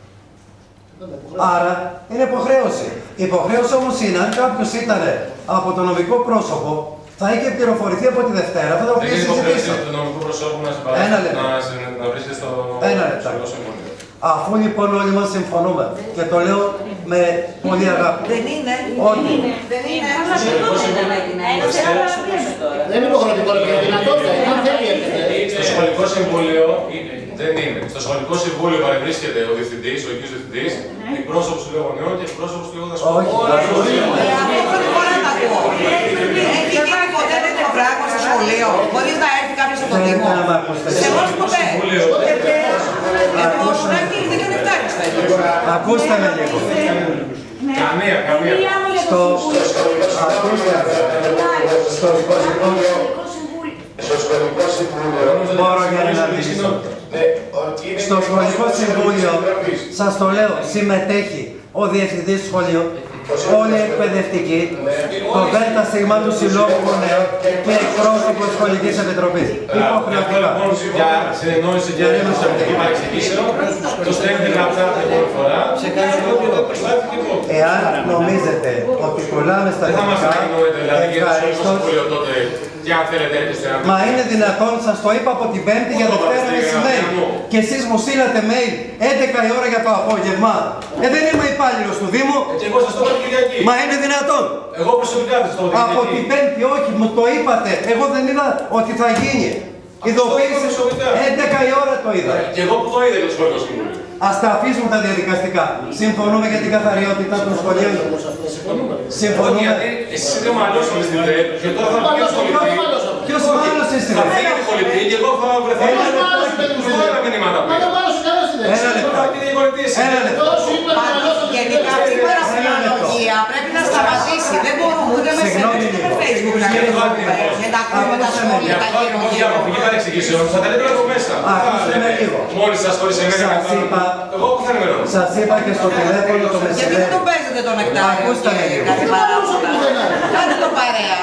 Άρα είναι υποχρέωση. Η υποχρέωση όμως είναι, αν κάποιος ήταν από το νομικό πρόσωπο, θα είχε πληροφορηθεί από τη Δευτέρα. Θα το συζητήσω. Το νομικό πρόσωπο να βρίσκεται στο σχολικό συμβούλιο. Αφού λοιπόν όλοι μας συμφωνούμε και το λέω με πολύ αγάπη. Δεν είναι. Όχι. Δεν είναι. Δεν είναι υποχρεωτικό, είναι δυνατότητα. Αν θέλει έρχεται. σχολικό συμβούλιο δεν είναι. Στο σχολικό συμβούλιο παρευρίσκεται ο διευθυντής, ο οικείος διευθυντής, εκπρόσωπος του Λεγονιών και εκπρόσωπος του δασκάλου. Αυτό πρώτη φορά τα ακούω. Έχει γίνει ποτέ τέτοιο πράγμα στο σχολείο, χωρίς να έρθει κάποιος από το Δήμο? Σε εμάς ποτέ. Εφόσον έχει γίνει και νεκτάριος τέτοιος. Ακούστε με λίγο. Καμία. Στο σχολικό συμβούλιο. Μπορώ για να μιλήσω. Στο σχολικό συμβούλιο, σας το λέω, συμμετέχει ο διευθυντής του σχολείου, όλοι οι εκπαιδευτικοί, το ΔΣ του Συλλόγου Γονέων και εκπρόσωπος της Σχολικής Επιτροπής. Υποχρεωτικά. Για συνεννόηση και δημοσιογραφική παρεξηγήσεων, το στέλνετε γραπτά την πρώτη φορά. Εάν νομίζετε ότι κολλάμε στα δικά, ευχαριστώ. Και αν θέλετε, έρχεστε να... Μα είναι δυνατόν, σας το είπα από την Πέμπτη για Δευτέρα μεσημέρι. Και εσείς μου στείλατε mail 11 η ώρα για το απόγευμα. Δεν είμαι υπάλληλος του Δήμου. Και εγώ σας το είπα Κυριακή. Μα είναι δυνατόν. Εγώ προσωπικά σας το είπα. Από την Πέμπτη, όχι, μου το είπατε. Εγώ δεν είδα ότι θα γίνει. Ειδοποίηση 11 η ώρα το είδα. Και εγώ που το είδα για το σχολικό συμβούλιο. Ας τα αφήσουμε τα διαδικαστικά. Συμφωνούμε για την καθαριότητα των σχολείων. Συμφωνούμε. Γιατί εσείς είστε μαλώσιμοι στην ΔΕΠ και τώρα θα βγει στο πολιτή. Ποιος μάλωσε στην ΔΕΠ? Θα φύγει την πολιτή και εγώ θα βρεθώ να μηνύματα πριν. Ένα λεπτό. Γενικά αυτή η παραφιλολογία πρέπει να σταματήσει. Δεν μπορούμε ούτε με Facebook να κάνουμε και να ακούμε τα σχόλια, τα γύρω-γύρω. Εκεί παρεξηγήσεων θα τα λέτε από μέσα. Μόλις σας χωρίς εμένα εγώ που θα ενημερώνω. Σας είπα και στο τηλέφωνο το μεσημέρι. Γιατί δεν το παίζετε το νεκτάριο και κάτι παράπονα? Κάντε το παρέα.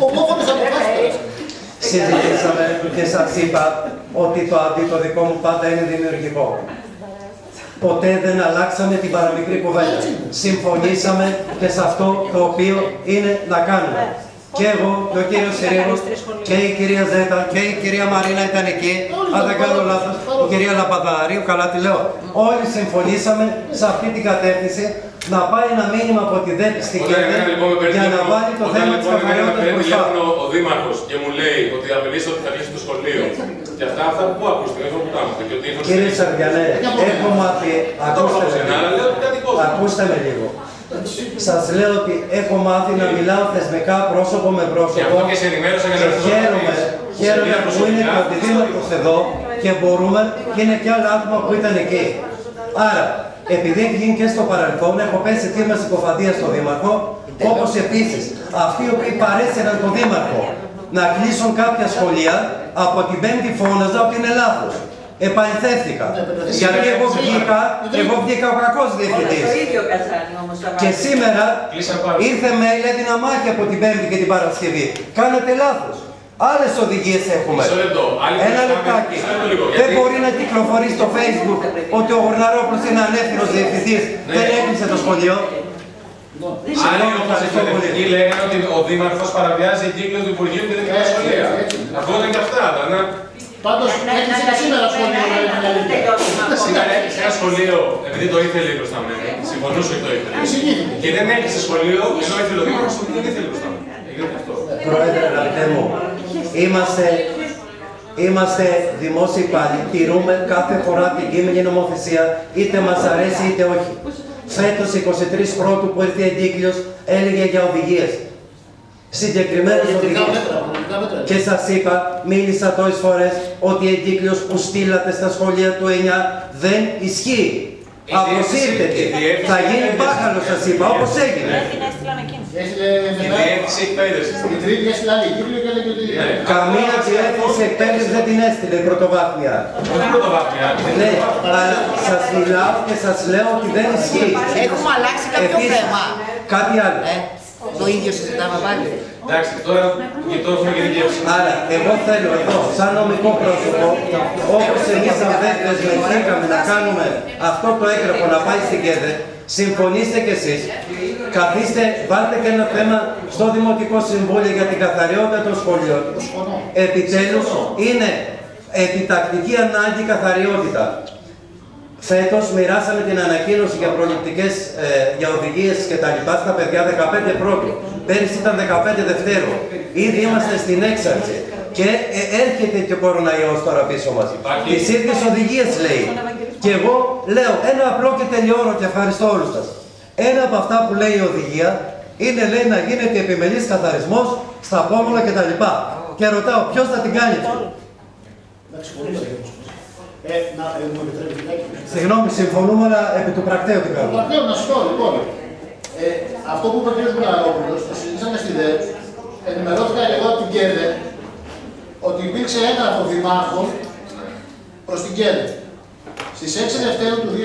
Συζητήσαμε και σας είπα ότι το δικό μου πάντα είναι δημιουργικό. Ποτέ δεν αλλάξαμε την παραμικρή κουβέντα. Συμφωνήσαμε και σε αυτό το οποίο είναι να κάνουμε. Και εγώ και ο κύριος Συρίγος και η κυρία Ζέτα και η κυρία Μαρίνα ήταν εκεί. Αν δεν κάνω λάθος, η κυρία Λαπαδαρίου, καλά τη λέω. Όλοι συμφωνήσαμε σε αυτή την κατεύθυνση να πάει ένα μήνυμα από τη ΔΕΠ στην Κέρδη για να βάλει το θέμα της καθαριότητας μπροστά. Ο Δήμαρχος και μου λέει ότι απειλήσε ότι θα κλείσει το σχολείο. Και αυτά που ακούστηκαν, αυτό που κάνετε. Κύριε Σαριανέ, έχω μάθει, ακούστε με λίγο. Σας λέω ότι έχω μάθει να μιλάω θεσμικά πρόσωπο με πρόσωπο και χαίρομαι που είναι και ο Δήμαρχος εδώ και μπορούμε και είναι και άλλα άτομα που ήταν εκεί. Άρα, επειδή έχει γίνει και στο παρελθόν, έχω πέσει θύμα συκοφαντία στο Δήμαρχο, όπως επίσης αυτοί οι οποίοι παρέσυραν τον Δήμαρχο να κλείσουν κάποια σχολεία, από την Πέμπτη φώναζα ότι είναι λάθος. Επαληθεύτηκα. Γιατί εγώ βγήκα ο κακός διευθυντής. Και σήμερα ήρθε mail, έδινα μάχη από την Πέμπτη και την Παρασκευή. Κάνετε λάθος. Άλλες οδηγίες έχουμε. Ένα λεπτάκι. Δεν μπορεί να κυκλοφορεί στο Facebook ότι ο Γουρναρόπουλος είναι ανέφερος διευθυντής. Δεν έκλεισε το σχολείο. Άλλοι όπως εκπαιδευτικοί λέγανε ότι ο Δήμαρχος παραβιάζει εγκύκλιο του Υπουργείου και δεν είναι σχολεία. Ακούγονταν και αυτά. Πάντως έκλεισε και σήμερα σχολείο. Σήμερα έκλεισε ένα σχολείο επειδή το ήθελε η προσταμένη. Συμφωνούσε ότι το ήθελε. Και δεν έκλεισε σχολείο ενώ ήθελε ο Δήμαρχος ότι δεν ήθελε η προσταμένη. Πρόεδρε, αγαπητέ μου, είμαστε δημόσιοι υπάλληλοι, τηρούμε κάθε φορά την κείμενη νομοθεσία, είτε μας αρέσει είτε όχι. Φέτος, 23 Πρώτου που ήρθε η εγκύκλειος, έλεγε για οδηγίες. Συγκεκριμένες οδηγίες. Και σας είπα, μίλησα τόσες φορές, ότι η εγκύκλειος που στείλατε στα σχολεία του 9 δεν ισχύει. Αποσύρτεται. Θα γίνει μπάχαλο, σας είπα, όπως έγινε. Η διεύθυνση εκπαίδευσης. Η τρίτη έστειλε άλλη εγκύκλειο και έλεγε ότι... Καμία διεύθυνση εκπαίδευσης δεν την έστειλε πρωτοβάθμια. Όχι πρωτοβάθμια. Ναι, αλλά σας μιλάω και σας λέω ότι δεν ισχύει. Έχουμε αλλάξει κάποιο θέμα. Κάτι άλλο. Το ίδιο συζητάμε πάλι. Εντάξει, τώρα και το έχουμε και δικαίωση. Άρα, εγώ θέλω εδώ, σαν νομικό πρόσωπο, όπως εμείς σαν δέκτες μεθήκαμε να κάνουμε αυτό το έγγραφο να πάει στην Κέρδη, συμφωνήστε κι εσείς, καθίστε, βάλτε και ένα θέμα στο Δημοτικό Συμβούλιο για την καθαριότητα των σχολείων. Επιτέλους, είναι επιτακτική ανάγκη καθαριότητα. Φέτος μοιράσαμε την ανακοίνωση για προληπτικές για οδηγίες και τα λοιπά στα παιδιά 15 Πρώτου. Πέρυσι ήταν 15 Δευτέρου. Ήδη είμαστε στην έξαρξη. Και έρχεται και ο κοροναϊός τώρα πίσω μας. Τις ίδιες οδηγίες λέει. Και εγώ λέω ένα απλό και τελειώνω και ευχαριστώ όλους σας. Ένα από αυτά που λέει η οδηγία είναι, λέει, να γίνεται επιμελής καθαρισμός στα πόμολα κτλ. Και ρωτάω, ποιος θα την κάνει αυτή? Συγγνώμη, συμφωνούμε, αλλά επί του πρακτέου την κάνουμε. Το πρακτέο, να σου πω, λοιπόν. Αυτό που είπε ο κ. Βουλαρόπουλος, το συζήτησαμε στη ΔΕΕ, ενημερώθηκα και εγώ από την ΚΕΔΕ ότι υπήρξε έγγραφο δημάρχων προς την ΚΕΔΕ. Στις 6 Δευτέρου του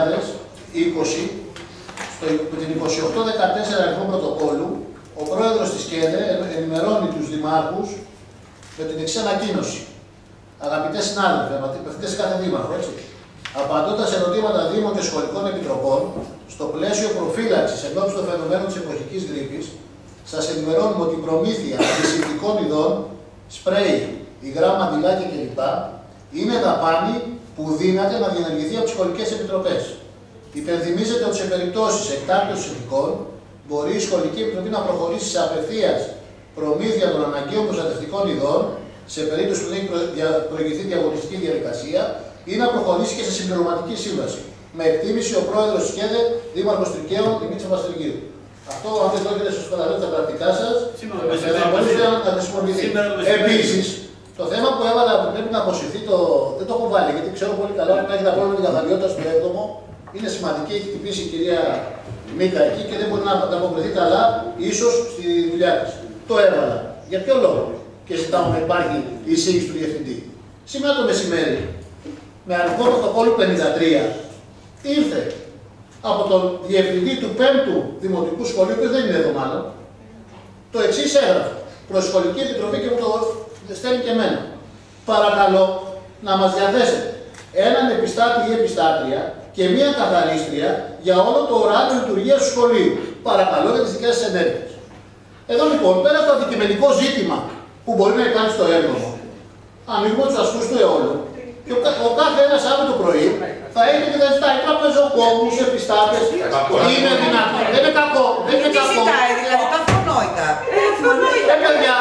2020, με την 2814 αριθμό πρωτοκόλλου, ο πρόεδρος της ΚΕΔΕ ενημερώνει τους δημάρχους με την εξής ανακοίνωση. Αγαπητές συνάδελφοι, απευθύντε σε κάθε δήμαρχο, έτσι. Απαντώντας σε ερωτήματα Δήμων και Σχολικών Επιτροπών, στο πλαίσιο προφύλαξης ενώπιση των φαινομένων της εποχικής γρίπης, σας ενημερώνουμε ότι η προμήθεια αντισηπτικών ειδών, σπρέι, υγρά μαντιλάκια κλπ. Είναι δαπάνη που δύναται να διενεργηθεί από τις σχολικές επιτροπές. Υπενθυμίζεται ότι σε περιπτώσεις εκτάκτωσης συνθηκών μπορεί η Σχολική Επιτροπή να προχωρήσει σε απευθείας προμήθεια των αναγκαίων προστατευτικών ειδών, σε περίπτωση που δεν έχει προηγηθεί διαγωνιστική διαδικασία, ή να προχωρήσει και σε συμπληρωματική σύμβαση. Με εκτίμηση ο πρόεδρος της ΚΕΔΕ, Δήμαρχος Τρικαίων, Δημήτρης Παπαστεργίου. Αυτό, αν δεν το έχετε στο καταλόγιο τα πρακτικά σας, θα μπορούσε να χρησιμοποιηθεί. Επίσης, το θέμα που έβαλα που πρέπει να αποσυρθεί, δεν το έχω βάλει, γιατί ξέρω πολύ καλά ότι έχει τα πρόβλημα με την καθαριότητα στο 7ο. Είναι σημαντική, έχει χτυπήσει η κυρία Μίκα εκεί και δεν μπορεί να ανταποκριθεί καλά, ίσως στη δουλειά της. Το έβαλα. Για ποιο λόγο? Και ζητάω να υπάρχει η εισήγηση του Διευθυντή. Σήμερα το μεσημέρι, με αριθμό πρωτοκόλλου 53, ήρθε από τον Διευθυντή του 5ου Δημοτικού Σχολείου, που δεν είναι εδώ μάλλον, το εξής έγγραφο προς Σχολική Επιτροπή και μου το στέλνει και εμένα. Παρακαλώ να μας διαθέσετε έναν επιστάτη ή επιστάτρια και μία καθαρίστρια για όλο το ωράριο λειτουργίας του σχολείου. Παρακαλώ για τις δικές σας ενέργειες. Εδώ λοιπόν, πέρα από το αντικειμενικό ζήτημα που μπορεί να υπάρχει στο έργο, ανοίγουμε τους ασκούς του αιώλου και ο κάθε ένας αύριο το πρωί θα έχει και θα ζητάει τραπεζοκόμους, επιστάτες. Είναι δυνατό. Δεν είναι κακό. Δεν είναι κακό. Τι ζητάει, δηλαδή τα αυτονόητα. Παιδιά,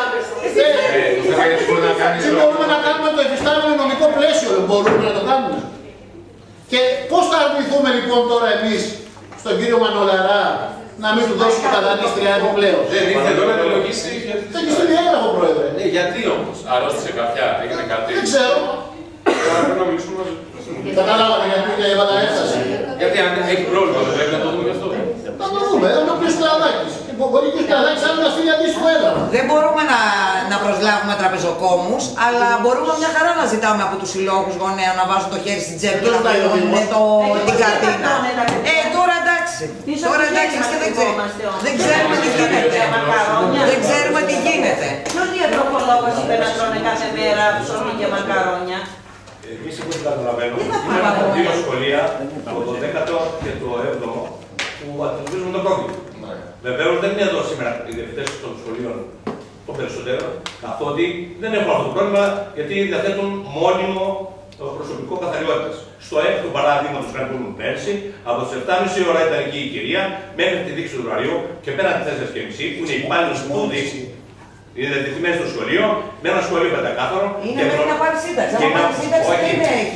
τι μπορούμε να κάνουμε το εφιστάμενο νομικό πλαίσιο, μπορούμε να το κάνουμε. Και πώς θα αρνηθούμε λοιπόν τώρα εμείς στον κύριο Μανολαρά να μην του δώσουμε καθαρίστρια επιπλέον? Δεν ήρθε εδώ να το λογίσει. Δεν έχει στείλει έγγραφο, πρόεδρε. Ναι, γιατί όμως? Αρρώστησε κάποια, έγινε κάτι? Δεν ξέρω. Πρέπει να μιλήσουμε. Καταλάβατε γιατί έβαλα έφταση. Γιατί αν έχει πρόβλημα, δεν πρέπει να το δούμε γι' αυτό. Να το δούμε, θα το πει ο Κλαδάκης. Μπορεί και ο Κλαδάκης άλλο να στείλει αντίστοιχο έγγραφο. Δεν μπορούμε να προσλάβουμε τραπεζοκόμους, αλλά μπορούμε μια χαρά να ζητάμε από τους συλλόγους γονέων να βάζουν το χέρι στην τσέπη και να πληρώνουν την καρτίνα. Τώρα εντάξει. Τώρα εντάξει και δεν ξέρουμε τι γίνεται. Δεν ξέρουμε τι γίνεται. Ποιος διατροφολόγος είπε να τρώνε κάθε μέρα ψωμί και μακαρόνια? Εμείς όπως καταλαβαίνω, είναι δύο σχολεία, το 10ο και το 7ο, που αντιμετωπίζουν το πρόβλημα. Βεβαίως δεν είναι εδώ σήμερα οι διευθυντές των σχολείων των περισσότερων, καθότι δεν έχουν αυτό το πρόβλημα, γιατί διαθέτουν μόνιμο προσωπικό καθαριότητας. Στο 6ο παράδειγμα του που ήμουν πέρσι, από τις 7.30 ώρα ήταν εκεί η κυρία, μέχρι τη λήξη του ωραρίου και πέραν τις 4.30, που είναι υπάλληλος του δίκτυου. Είναι διατεθειμένοι στο σχολείο, με ένα σχολείο πεντακάθαρο. Είναι μέχρι να πάρει σύνταξη. Αν πάρει σύνταξη δεν έχει.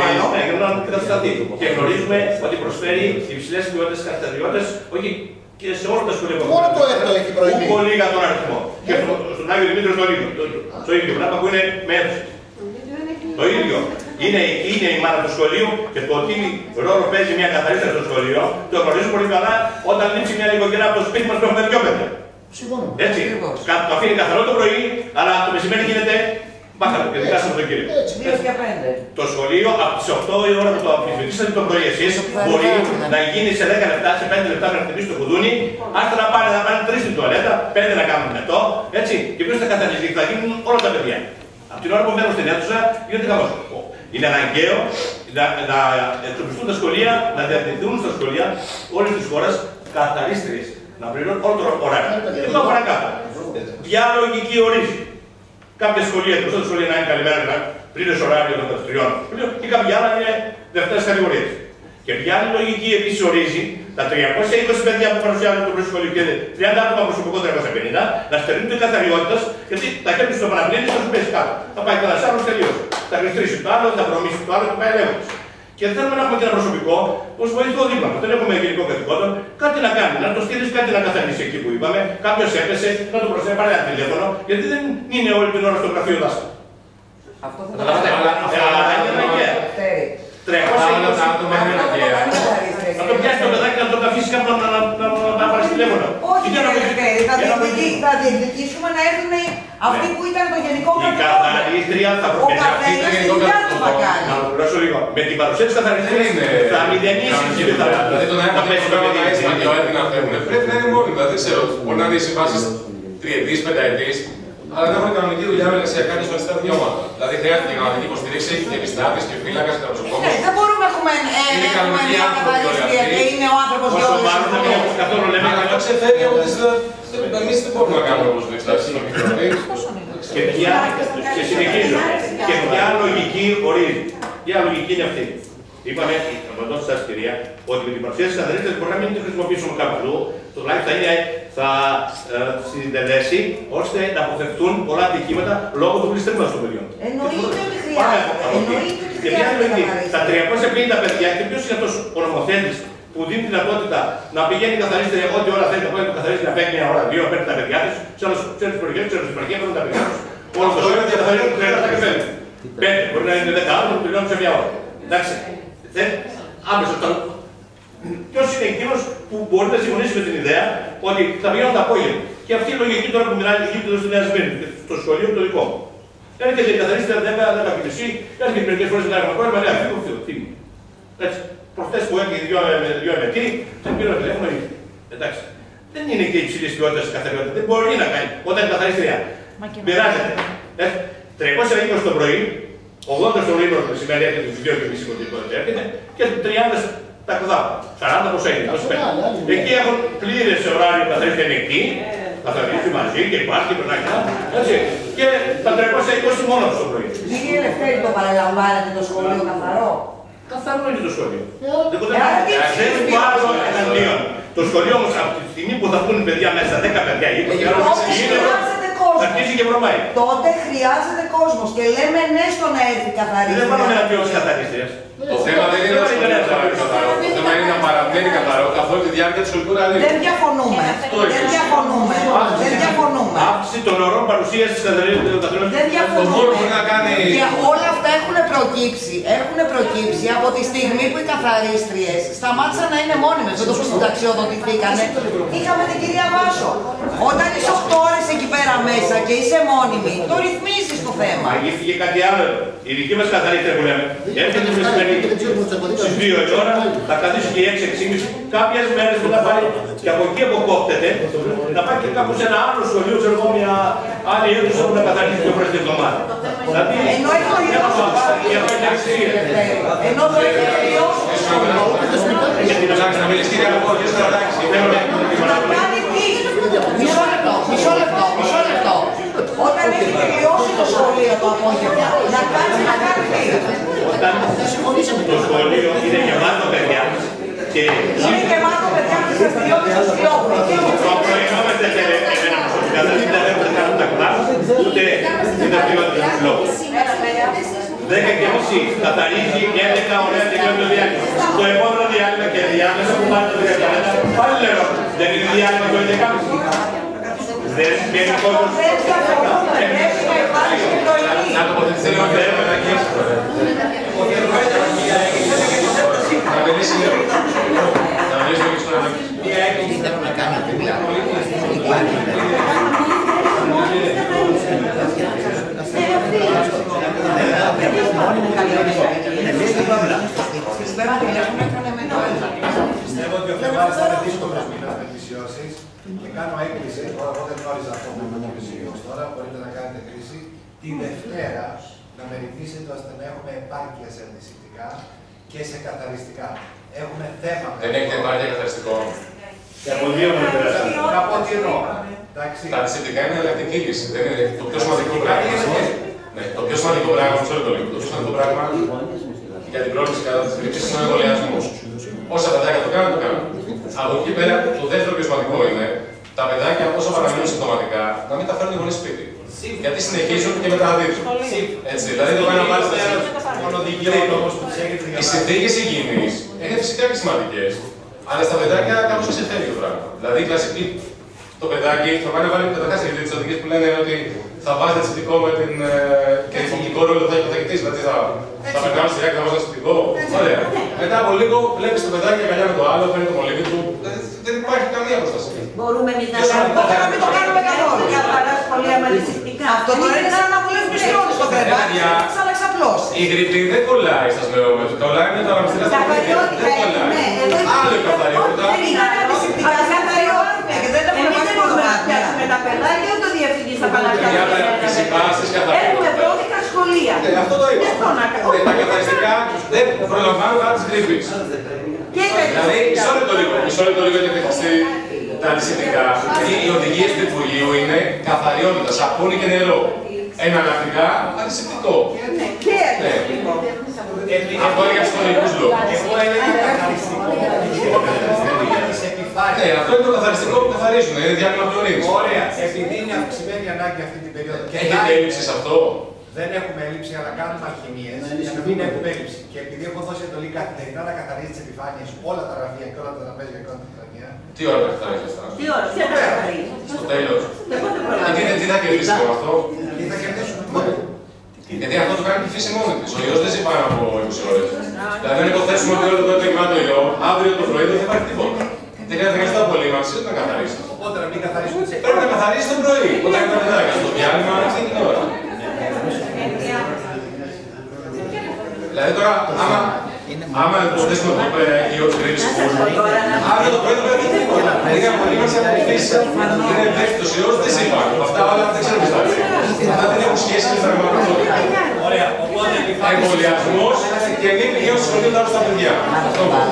Και γνωρίζουμε ότι προσφέρει υψηλές ποιότητες καθαριότητες, όχι και σε όλα τα σχολεία. Μόνο το έκτο έχει προηγηθεί. Πολύ λίγα τον αριθμό. Και στον Άγιο Δημήτριο το ίδιο πράγμα που είναι με αίθουσα. Το ίδιο. Είναι η μάνα του σχολείου και το τι ρόλο παίζει μια καθαρίστρια στο σχολείο το γνωρίζουμε πολύ καλά όταν λείψει μια νοικοκυρά από το σπίτι μας που έχουμε δυο παιδιά. Έτσι. Το αφήνει καθαρό το πρωί, αλλά το μεσημέρι γίνεται μπάχαλο και δικά σας το κύριο. Το σχολείο από τις 8 η ώρα που το αμφισβητήσατε το πρωί εσείς μπορεί να γίνει σε 10 λεπτά, σε 5 λεπτά να χτυπήσει το κουδούνι, άστε να πάνε 3 στην τουαλέτα, 5 να κάνουν μετό, έτσι, και ποιος θα καθαρίζει, θα γίνουν όλα τα παιδιά. Από την ώρα που μένουν στην αίθουσα γίνεται χαμός. Είναι αναγκαίο να εξοπλιστούν τα σχολεία, να διατηρηθούν στα σχολεία όλες τις χώρες καθαρίστριες. Να πληρώνουν όλο το ωράριο. Δεν πάω παρακάτω. Ποια λογική ορίζει? Κάποια σχολεία, τα σχολεία να είναι καλημέρα πλήρες ωράριο των δραστηριών και κάποια άλλα είναι δευτέρες κατηγορίες. Και ποια άλλη λογική επίσης ορίζει τα 320 παιδιά που παρουσιάζουν το προσχολείο και 30 άτομα προσωπικό 350 να στερούνται καθαριότητα, γιατί τα χέρια του στο Παναγκλίνη θα του πέσει κάτω. Θα πάει κανένα άλλο τελείω. Θα γλιστρήσει το άλλο, θα προμήσει το άλλο και πάει λέγοντα. Και δεν θέλουμε να έχουμε και ένα προσωπικό ω βοηθό δίπλα. Δεν έχουμε γενικό καθηκόντων, κάτι να κάνει, να το στείλει, κάτι να καθαρίσει εκεί που είπαμε. Κάποιο έπεσε, να το προσφέρει, πάρει ένα τηλέφωνο, γιατί δεν είναι όλη την ώρα στο γραφείο δάσκαλο. Αυτό θα να το πιάσει το παιδάκι, να το αφήσει κάπου να πάρει τηλέφωνο. Όχι, θα διεκδικήσουμε να έρθουν αυτοί που ήταν το γενικό καθηκόντων. Η καθαρίστρια θα προκαλέσει. Να ολοκληρώσω λίγο. Με την παρουσία της καθαρίστριας θα μηδενίσει την πιθανότητα. Δηλαδή τον ένα πέσει το παιδί και ο Έλληνα φεύγουν. Πρέπει να είναι μόνοι. Δεν ξέρω. Μπορεί να είναι οι συμβάσεις τριετής, πενταετής, αλλά να έχουν κανονική δουλειά με εργασιακά και σφαλιστικά δικαιώματα. Δηλαδή χρειάζεται κανονική υποστήριξη και επιστράτης και φύλακας και νοσοκόμος. Ναι, δεν μπορούμε να έχουμε μια καθαρίστρια και είναι ο άνθρωπος για όλες τις φορές. Αλλά αυτό ξεφεύγει από τις... Εμείς δεν μπορούμε να κάνουμε όπως το εξετάσεις στο μικρό. Και συνεχίζω. Και ποια λογική ορίζει. Ποια λογική είναι αυτή. Είπαμε, να δώσω σας κυρία, ότι με την παρουσία της καθαρίστριας μπορεί να μην την χρησιμοποιήσουμε κάπου αλλού, τουλάχιστον θα συντελέσει ώστε να αποφευθούν πολλά ατυχήματα λόγω του πληστρήματος των παιδιών. Εννοείται ότι χρειάζεται. Τα 350 παιδιά, και ποιος είναι αυτός ο νομοθέτης που δίνει τη δυνατότητα να πηγαίνει η καθαρίστρια ό,τι ώρα θέλει, να πάει το καθαρίστρια να παίρνει μια ώρα, 2, παίρνει τα παιδιά της, σε άλλες περιοχές, σε άλλες περιοχές, παίρνουν τα παιδιά τους. Όλο το σώμα και τα καθαρίστρια του χρειάζεται και φεύγει. 5, μπορεί να είναι 10 άτομα που πληρώνουν σε μια ώρα. Εντάξει. Άμεσα. Ποιος είναι εκείνος που μπορεί να συμφωνήσει με την ιδέα ότι θα πηγαίνουν το απόγευμα. Και αυτή η λογική τώρα που μιλάει η Αιγύπτος στη Νέα Σμύρνη, στο σχολείο το δικό μου. Έρχεται η καθαρίστρια 10 και μισή, έρχεται μερικές φορές να έχουμε πρόβλημα, λέει φύγω. Έτσι. Προχτές που έρχεται δύο εμετοί, δεν πήραν τηλέφωνο. Εντάξει. Δεν είναι και υψηλής ποιότητας η καθαριότητα. Δεν μπορεί να κάνει όταν η καθαρίστρια μοιράζεται. 320 το πρωί, 80 στο λίμνο το μεσημέρι έρχεται τους 2,5 κοντινότητες έρχεται και 30 τα κουδάπα. 40 πόσο είναι, 25. Εκεί έχουν πλήρες ωράριο καθαρίστρια είναι εκεί, καθαρίζει μαζί και υπάρχει και περνάει καλά. Και τα 320 μόνο το πρωί. Κύριε Ελευθέρη, το παραλαμβάνετε το σχολείο καθαρό? Καθαρό είναι το σχολείο. Δεν βάζω εναντίον. Το σχολείο όμως από τη στιγμή που θα βγουν παιδιά μέσα, 10 παιδιά ή 20, θα αρχίσει και βρωμάει. Τότε χρειάζεται κόσμος και λέμε ναι στο να έρθει καθαρίστρια. Δεν βάλουμε να πει ως καθαρίστριας. Το θέμα δεν είναι να είναι καθαρό. Το θέμα είναι να παραμένει καθαρό καθ' όλη τη διάρκεια του σχολικού ραδίου. Δεν διαφωνούμε. Δεν διαφωνούμε. Αύξηση των ωρών παρουσίας της καθαρίστριας. Δεν διαφωνούμε. Και όλα αυτά έχουν προκύψει από τη στιγμή που οι καθαρίστριες σταμάτησαν να είναι μόνιμες. Με το που συνταξιοδοτηθήκανε, είχαμε την κυρία Βάσο. Όταν είσαι 8 ώρες εκεί πέρα μέσα και είσαι μόνιμη, το ρυθμίζεις το θέμα. Αγγίστηκε κάτι άλλο. Η δική μας καθαρίστρια που λέμε. Έρχεται το μεσημέρι στις 2 η ώρα, θα καθίσει και 6-6,5. Κάποιες μέρες που θα πάρει και από εκεί αποκόπτεται, να πάει και κάπου σε ένα άλλο σχολείο, ξέρω εγώ, μια άλλη αίθουσα που να καθαρίσει πιο πρώτη εβδομάδα. Δηλαδή, ενώ το έχει τελειώσει το σχολείο. Γιατί να ψάξει να μιλήσει και από εδώ, Μισό λεπτό. Όταν έχει τελειώσει το σχολείο το απόγευμα, να κάτσει να κάνει τι? Όταν το σχολείο είναι γεμάτο παιδιά και... Είναι γεμάτο παιδιά που τις δραστηριότητες του λόγου. Το προηγούμενο δεν θέλει εμένα προσωπικά, δεν θέλει να κάνουν τα κλάσ, ούτε τις δραστηριότητες του λόγου. 10:30 καθαρίζει 11 ωραία τελειώνει το διάλειμμα. Το επόμενο διάλειμμα και διάμεσα που πάνε το 10 πάλι λέω, δεν είναι διάλειμμα το 11:30. Δεν βγαίνει κόσμος. Να τοποθετηθεί λίγο και να αγγίξει. Να μιλήσει λίγο. Να μιλήσει λίγο στο ένα. Τι θέλω να κάνω, δεν μιλάω. Πιστεύω ότι ο Φεβάρης θα είναι δύσκολος μήνας με πλησιώσεις και κάνω έκκληση, εγώ δεν γνώριζα αυτό με το πλησιώσεις τώρα, μπορείτε να κάνετε κρίση, τη Δευτέρα να μεριμνήσετε ώστε να έχουμε επάρκεια σε αντισηπτικά και σε καθαριστικά. Έχουμε θέμα. Δεν έχετε επάρκεια καθαριστικό. Και από 2 μου περάσαμε. Να πω τι εννοώ. Τα αντισηπτικά είναι εναλλακτική λύση. Το πιο σημαντικό πράγμα. Το πιο σημαντικό πράγμα, το πιο σημαντικό πράγμα για την πρόληψη κατά της γρήπης είναι ο εμβολιασμός. Όσα παιδάκια το κάνουν, το κάνουν. Από εκεί πέρα, το δεύτερο πιο σημαντικό είναι τα παιδάκια όσο παραμείνουν συμπτωματικά να μην τα φέρουν οι γονείς σπίτι. Γιατί συνεχίζουν και μεταδίδουν. Έτσι, δηλαδή το κάνει να βάλει στα οι συνθήκες υγιεινής είναι φυσικά και σημαντικές, αλλά στα παιδάκια κάπως σε ξεφεύγει το πράγμα. Δηλαδή, κλασική, το παιδάκι θα πάει να βάλει καταρχάς τις οδηγίες που λένε ότι θα βάζει αισθητικό με την. Και ηθικό ρόλο θα έχει ο καθηγητής. Δηλαδή, θα περνάμε στη διάρκεια να βάζει αισθητικό. Ωραία. Μετά από λίγο βλέπει το παιδάκι αγκαλιά με το άλλο, παίρνει το μολύβι του. Δεν υπάρχει καμία προστασία. Μπορούμε εμείς να κάνουμε το κάνουμε καθόλου. Για παράσχολια μαλισσιστικά. Αυτό τώρα είναι σαν να βουλεύει πιστρώνει στο κρεβάτι. Ξάλαξε απλώς. Η γρυπή δεν κολλάει στα σμερώμετρα. Κολλάει με το αναμυστήρα στα παιδιά. Δεν κολλάει. Άλλο η καθαριότητα. Δεν είναι αναμυστικά. Εμείς δεν μπορούμε να φτιάξουμε τα παιδάκια ούτε ο διευθυντής θα παρακαλέσει. Έχουμε πρότυπα σχολεία. Αυτό το είπα. Τα καθαριστικά δεν προλαμβάνουν καν τις γρυπής. Δηλαδή, μισό λεπτό λίγο γιατί τα αντισηπτικά. Οι οδηγίες του Υπουργείου είναι καθαριότητα, σαπούνι και νερό. Εναλλακτικά, αντισηπτικό. Και αντισηπτικό. Αυτό είναι για ψυχολογικούς λόγους. Εγώ έλεγα καθαριστικό. Ναι, αυτό είναι το καθαριστικό που καθαρίζουν. Είναι διάγνωμα πλωρίνης. Ωραία. Επειδή είναι αυξημένη η ανάγκη αυτή την περίοδο. Έχετε έλλειψη σε αυτό? Δεν έχουμε έλλειψη, αλλά κάνουμε αλχημίες για να μην έχουμε έλλειψη. Και επειδή έχω δώσει εντολή καθημερινά να καθαρίζει τις επιφάνειες, όλα τα γραφεία και όλα τα τραπέζια και όλα τα τραπέζια. Τι ώρα θα καθαρίζει αυτά? Τι ώρα, ποια τα καθαρίζει? Στο τέλος. Τι θα κερδίσουμε με αυτό? Τι θα κερδίσουμε? Γιατί αυτό το κάνει και η φύση μόνη της. Ο ιός δεν ζει πάνω από 20 ώρες. Δηλαδή, αν υποθέσουμε ότι όλο το έτοιμά το ιό, αύριο το πρωί δεν θα υπάρχει τίποτα. Δεν χρειάζεται να απολύμαξη, ούτε να καθαρίσει. Οπότε να μην καθαρίσουμε. Πρέπει να καθαρίσει το πρωί. Όταν είναι τα παιδάκια στο διάλειμμα, αυτή την ώρα. Δηλαδή τώρα, άμα υποθέσουμε εδώ πέρα η ώρα της γρήπης αύριο το πρωί δεν πρέπει να τίποτα. Δηλαδή, η απολύμαξη από τη φύση είναι ευαίσθητος ιός, δεν ζει πάνω. Αυτά όλα δεν ξέρω τι θα είναι. Αυτά δεν έχουν σχέση με την πραγματικότητα. Ωραία, οπότε εμβολιασμός και μη πηγαίνουν στο σχολείο τα παιδιά. Αυτό μόνο.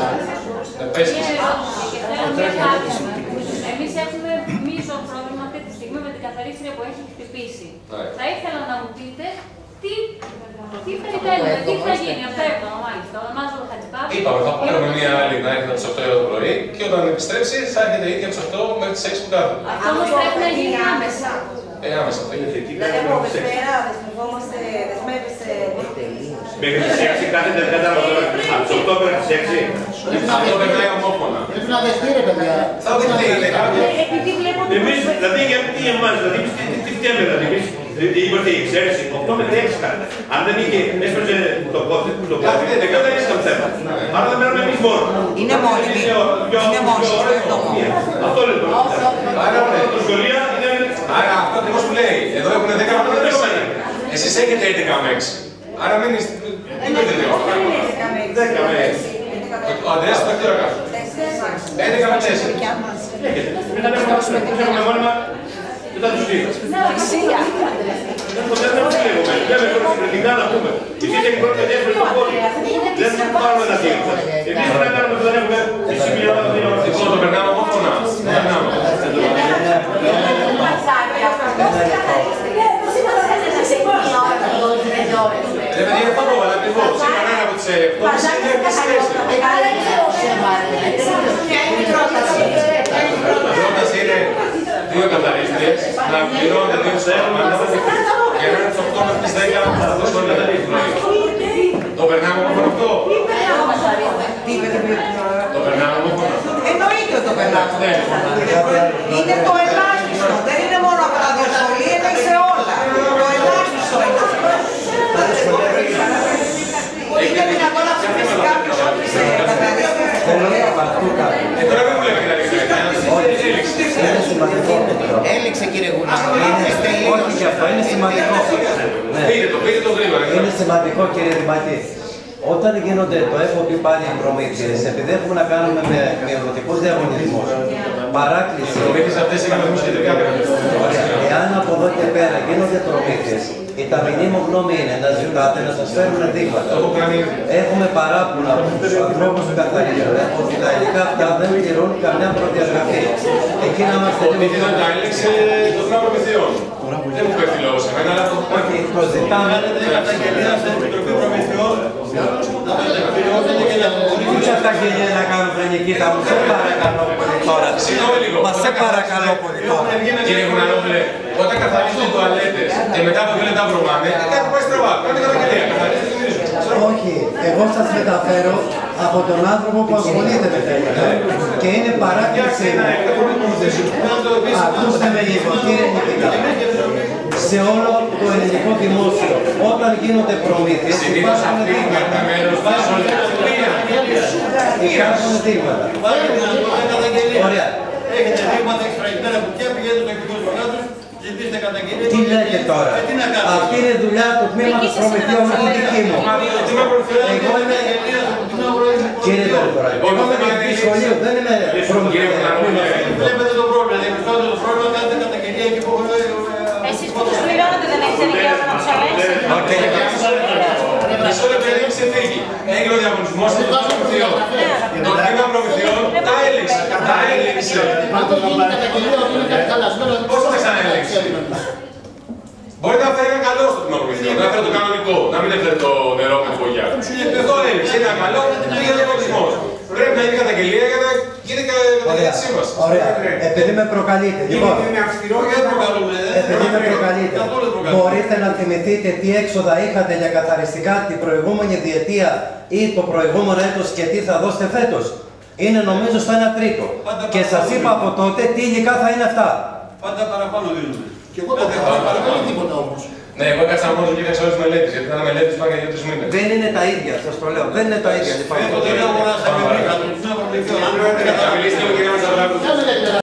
Εμείς έχουμε μείζον πρόβλημα αυτή τη στιγμή με την καθαρίστρια που έχει χτυπήσει. Θα ήθελα να μου πείτε τι περιμένουμε, τι θα γίνει αυτά έβδομα μάλιστα. Ονομάζω το Χατζηπάπη. Είπαμε, θα πάρουμε μια άλλη να έρχεται από τις 8 ώρα το πρωί και όταν επιστρέψει θα έρχεται ήδη από τις 8 μέχρι τις 6 που κάθεται. Αυτό όμως πρέπει να γίνει άμεσα. Άμεσα θα γίνει. Δηλαδή από Δευτέρα δεσμευόμαστε, δεσμεύεστε. Μέχρι τις 6 κάθεται από τις 8 μέχρι τις 6. Αυτό περνάει ομόφωνα. Πρέπει να δεχτεί ρε παιδιά. Θα δεχτεί, είναι κάποιο. Εμείς, δηλαδή γιατί εμάς, δηλαδή τι φταίμε, δηλαδή είμαστε η εξαίρεση, 8 με 6 κάθεται. Αν δεν είχε έσπρεψε το κόφι, δεν θα είσαι το θέμα. Άρα δεν μένουμε εμείς μόνο. Είναι μόνιμοι. Είναι μόνιμοι. Αυτό λέει το. Άρα το σχολείο είναι... Άρα αυτό ακριβώς που λέει, εδώ έχουν 10 με 4. Εσείς έχετε 11 με 6. Άρα μην είστε... Τι λέτε λίγο. 10 με 6. Ο Ανδρέας το δεύτερο κάτω. 11 με 4. Μετά έχουμε μόνιμα μετά τους δύο. Δεν λέμε τώρα συγκριτικά να πούμε. Εσείς έχετε πρώτα δεύτερο το πόδι. Δεν θα πάρουμε τα δύο. Εμείς θα κάνουμε που δεν έχουμε σημείο. Λοιπόν, το περνάμε ομόφωνα. Ρε παιδιά, αυτό το βάλα ακριβώς. Είχα ένα από τις 8 είναι η πρόταση είναι 2 καθαρίστριες να πληρώνονται 2 ψεύματα και να είναι τις 8 μέχρι τις 10 στο σχολείο το πρωί. Το περνάμε ομόφωνα αυτό. Το περνάμε ομόφωνα. Εννοείται ότι το περνάμε. Είναι το ελάχιστο. Δεν είναι μόνο από τα δύο σχολεία, είναι σε όλα. Το ελάχιστο είναι. Είναι δυνατόν να ψηφίσει κάποιος ότι σε καθαρίστρια. Τώρα δεν μου λέμε την αλήθεια. Έληξε κύριε Γουνά. Όχι και αυτό, είναι σημαντικό. Πείτε το γρήγορα. Είναι σημαντικό κύριε Δημαρχή. Όταν γίνονται, το έχω πει πάλι οι προμήθειες, επειδή έχουμε να κάνουμε με μειοδοτικούς διαγωνισμούς, παράκληση. Οι προμήθειες αυτές είναι σχετικά. Εάν από εδώ και πέρα γίνονται προμήθειες, η ταπεινή μου γνώμη είναι να ζητάτε να σας φέρουν δείγματα. Έχουμε παράπονα από τους ανθρώπους που καθαρίζουν ότι τα υλικά αυτά δεν τηρούν καμιά προδιαγραφή. Εκεί να είμαστε λίγο πιο... Τα έλεξε το θέμα προμηθειών. Δεν μου πέφτει λόγος σε μένα, αλλά το ζητάμε. Καταγγελία στην Επιτροπή Προμηθειών Τι καταγγελία να κάνουν Φρενικίτα μου, σε παρακαλώ πολύ τώρα. Μα σε παρακαλώ πολύ τώρα. Κύριε Γουναρόπουλε, όταν καθαρίζετε τουαλέτες και μετά από 2 λεπτά βρωμάνε, κάτι πάει στραβά. Κάντε καταγγελία, καθαρίστε την ίσως. Όχι, εγώ σας μεταφέρω από τον άνθρωπο που ασχολείται με τα υλικά και είναι παράκλησή μου. Ακούστε με λίγο, κύριε Νικητά. Σε όλο το ελληνικό δημόσιο, όταν γίνονται προμήθειες, υπάρχουν δείγματα. Υπάρχουν δείγματα. Ωραία. Έχετε δείγματα εξφραγισμένα κουκιά, πηγαίνετε στο εκτικό του κράτους, ζητήστε καταγγελία. Τι λέτε τώρα. Αυτή είναι δουλειά του τμήματος προμηθειών με την δική μου. Εγώ είμαι... Κύριε Δόκτωρα, εγώ είμαι διευθυντής σχολείου, δεν είμαι προμηθειών. Βλέπετε το πρόβλημα, διαπιστώνετε το πρόβλημα, κάνετε καταγγελία εκεί που... Εσείς που τους πληρώνετε δεν έχετε δικαίωμα να τους ελέγξετε. Μισό λεπτό έδειξε φύγει. Έγινε ο διαγωνισμός των προμηθειών. Το τμήμα προμηθειών τα έλεξε. Τα έλεξε. Πώς θα ξαναέλεξε. Μπορείτε να φέρει ένα καλό στο τμήμα προμηθειών, να φέρει το κανονικό, να μην έφερε το νερό με την πογιά. Το έλεξε, είναι ένα καλό, πήγε ο διαγωνισμός. Πρέπει να είναι καταγγελία για να γίνει καταγγελία μας. Ωραία. Επειδή με προκαλείτε. Λοιπόν, επειδή με προκαλείτε, μπορείτε να θυμηθείτε τι έξοδα είχατε για καθαριστικά την προηγούμενη διετία ή το προηγούμενο έτος και τι θα δώσετε φέτος. Είναι νομίζω στο 1/3. Και σας είπα από τότε τι υλικά θα είναι αυτά. Πάντα παραπάνω δίνουμε. Και εγώ το παραπάνω τίποτα όμως. Ναι, εγώ έκανα μόνο και είδα όλες τις μελέτες, γιατί ήταν μελέτες πάνω για 2-3 μήνες. Δεν είναι τα ίδια, σας το λέω. Δεν είναι τα ίδια. Το δεν αγοράσαμε. Θα μιλήσει λίγο και να μας